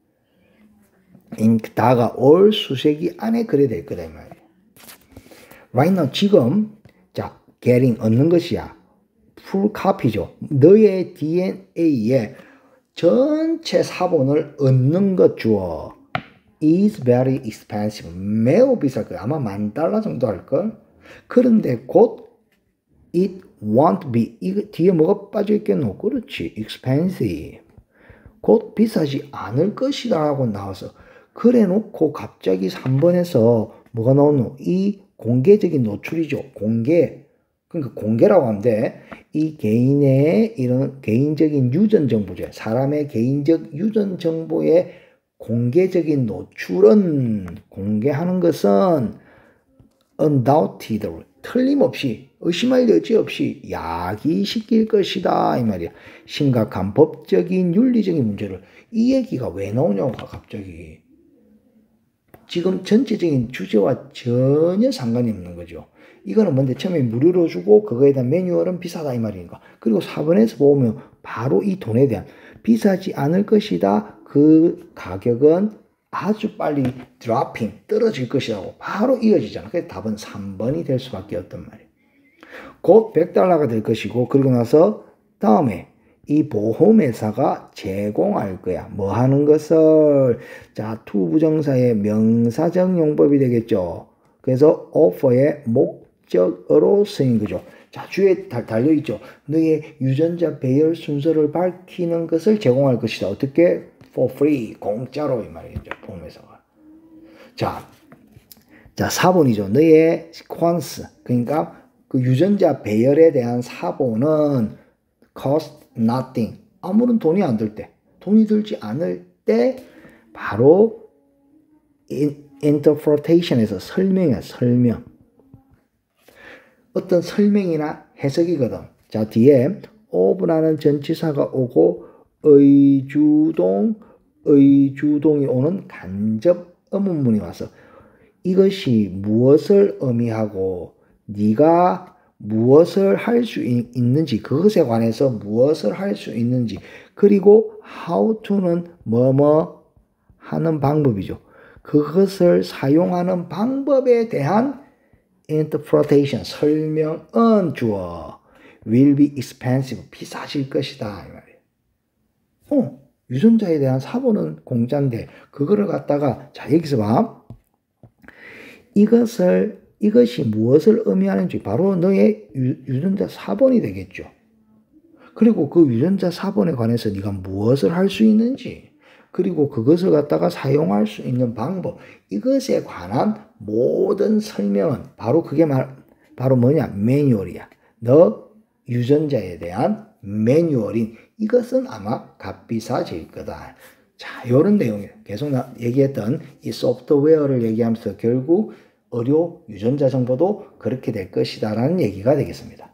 다가올 수세기 안에 그래 될 거다 이 말이야. Right now 지금 자 getting 얻는 것이야. full copy죠. 너의 DNA에 전체 사본을 얻는 것 주어. is very expensive. 매우 비쌀 거야. 아마 $10,000 정도 할걸. 그런데 곧 it won't be. 이거 뒤에 뭐가 빠져 있겠노? 그렇지. expensive. 곧 비싸지 않을 것이다 라고 나와서 그래 놓고 갑자기 3번에서 뭐가 나오노? 이 공개적인 노출이죠. 공개. 그러니까 공개라고 하는데 이 개인의 이런 개인적인 유전 정보죠. 사람의 개인적 유전 정보의 공개적인 노출은 공개하는 것은 undoubtedly 틀림없이 의심할 여지 없이 야기시킬 것이다 이 말이야. 심각한 법적인 윤리적인 문제를 이 얘기가 왜 나오냐고 갑자기. 지금 전체적인 주제와 전혀 상관이 없는 거죠. 이거는 뭔데 처음에 무료로 주고 그거에 대한 매뉴얼은 비싸다 이 말이니까. 그리고 4번에서 보면 바로 이 돈에 대한 비싸지 않을 것이다. 그 가격은 아주 빨리 드로핑 떨어질 것이라고 바로 이어지잖아. 그래서 답은 3번이 될 수밖에 없단 말이에요. 곧 $100가 될 것이고 그리고 나서 다음에 이 보험회사가 제공할 거야. 뭐 하는 것을 자 투부정사의 명사적 용법이 되겠죠. 그래서 offer의 목적어로 쓰인 거죠. 자 주에 달려있죠. 너의 유전자 배열 순서를 밝히는 것을 제공할 것이다. 어떻게? for free 공짜로 이 말이죠. 보험회사가. 자 4번이죠. 너의 시퀀스 그러니까 그 유전자 배열에 대한 사본은 cost nothing 아무런 돈이 안 들 때 돈이 들지 않을 때 바로 interpretation에서 설명이야. 설명 어떤 설명이나 해석이거든. 자 뒤에 of라는 전치사가 오고 의주동이 오는 간접 의문문이 와서 이것이 무엇을 의미하고 네가 무엇을 할 수 있는지 그것에 관해서 무엇을 할 수 있는지 그리고 how to는 뭐뭐 하는 방법이죠. 그것을 사용하는 방법에 대한 interpretation 설명은 주어 will be expensive 비싸질 것이다 이 말이에요. 유전자에 대한 사본은 공짜인데 그거를 갖다가 자 여기서 봐. 이것이 무엇을 의미하는지 바로 너의 유전자 사본이 되겠죠. 그리고 그 유전자 사본에 관해서 네가 무엇을 할 수 있는지 그리고 그것을 갖다가 사용할 수 있는 방법 이것에 관한 모든 설명은 바로 그게 바로 뭐냐 매뉴얼이야. 너 유전자에 대한 매뉴얼인 이것은 아마 값비싸질 거다. 자, 요런 내용이에요. 계속 얘기했던 이 소프트웨어를 얘기하면서 결국 의료 유전자 정보도 그렇게 될 것이다 라는 얘기가 되겠습니다.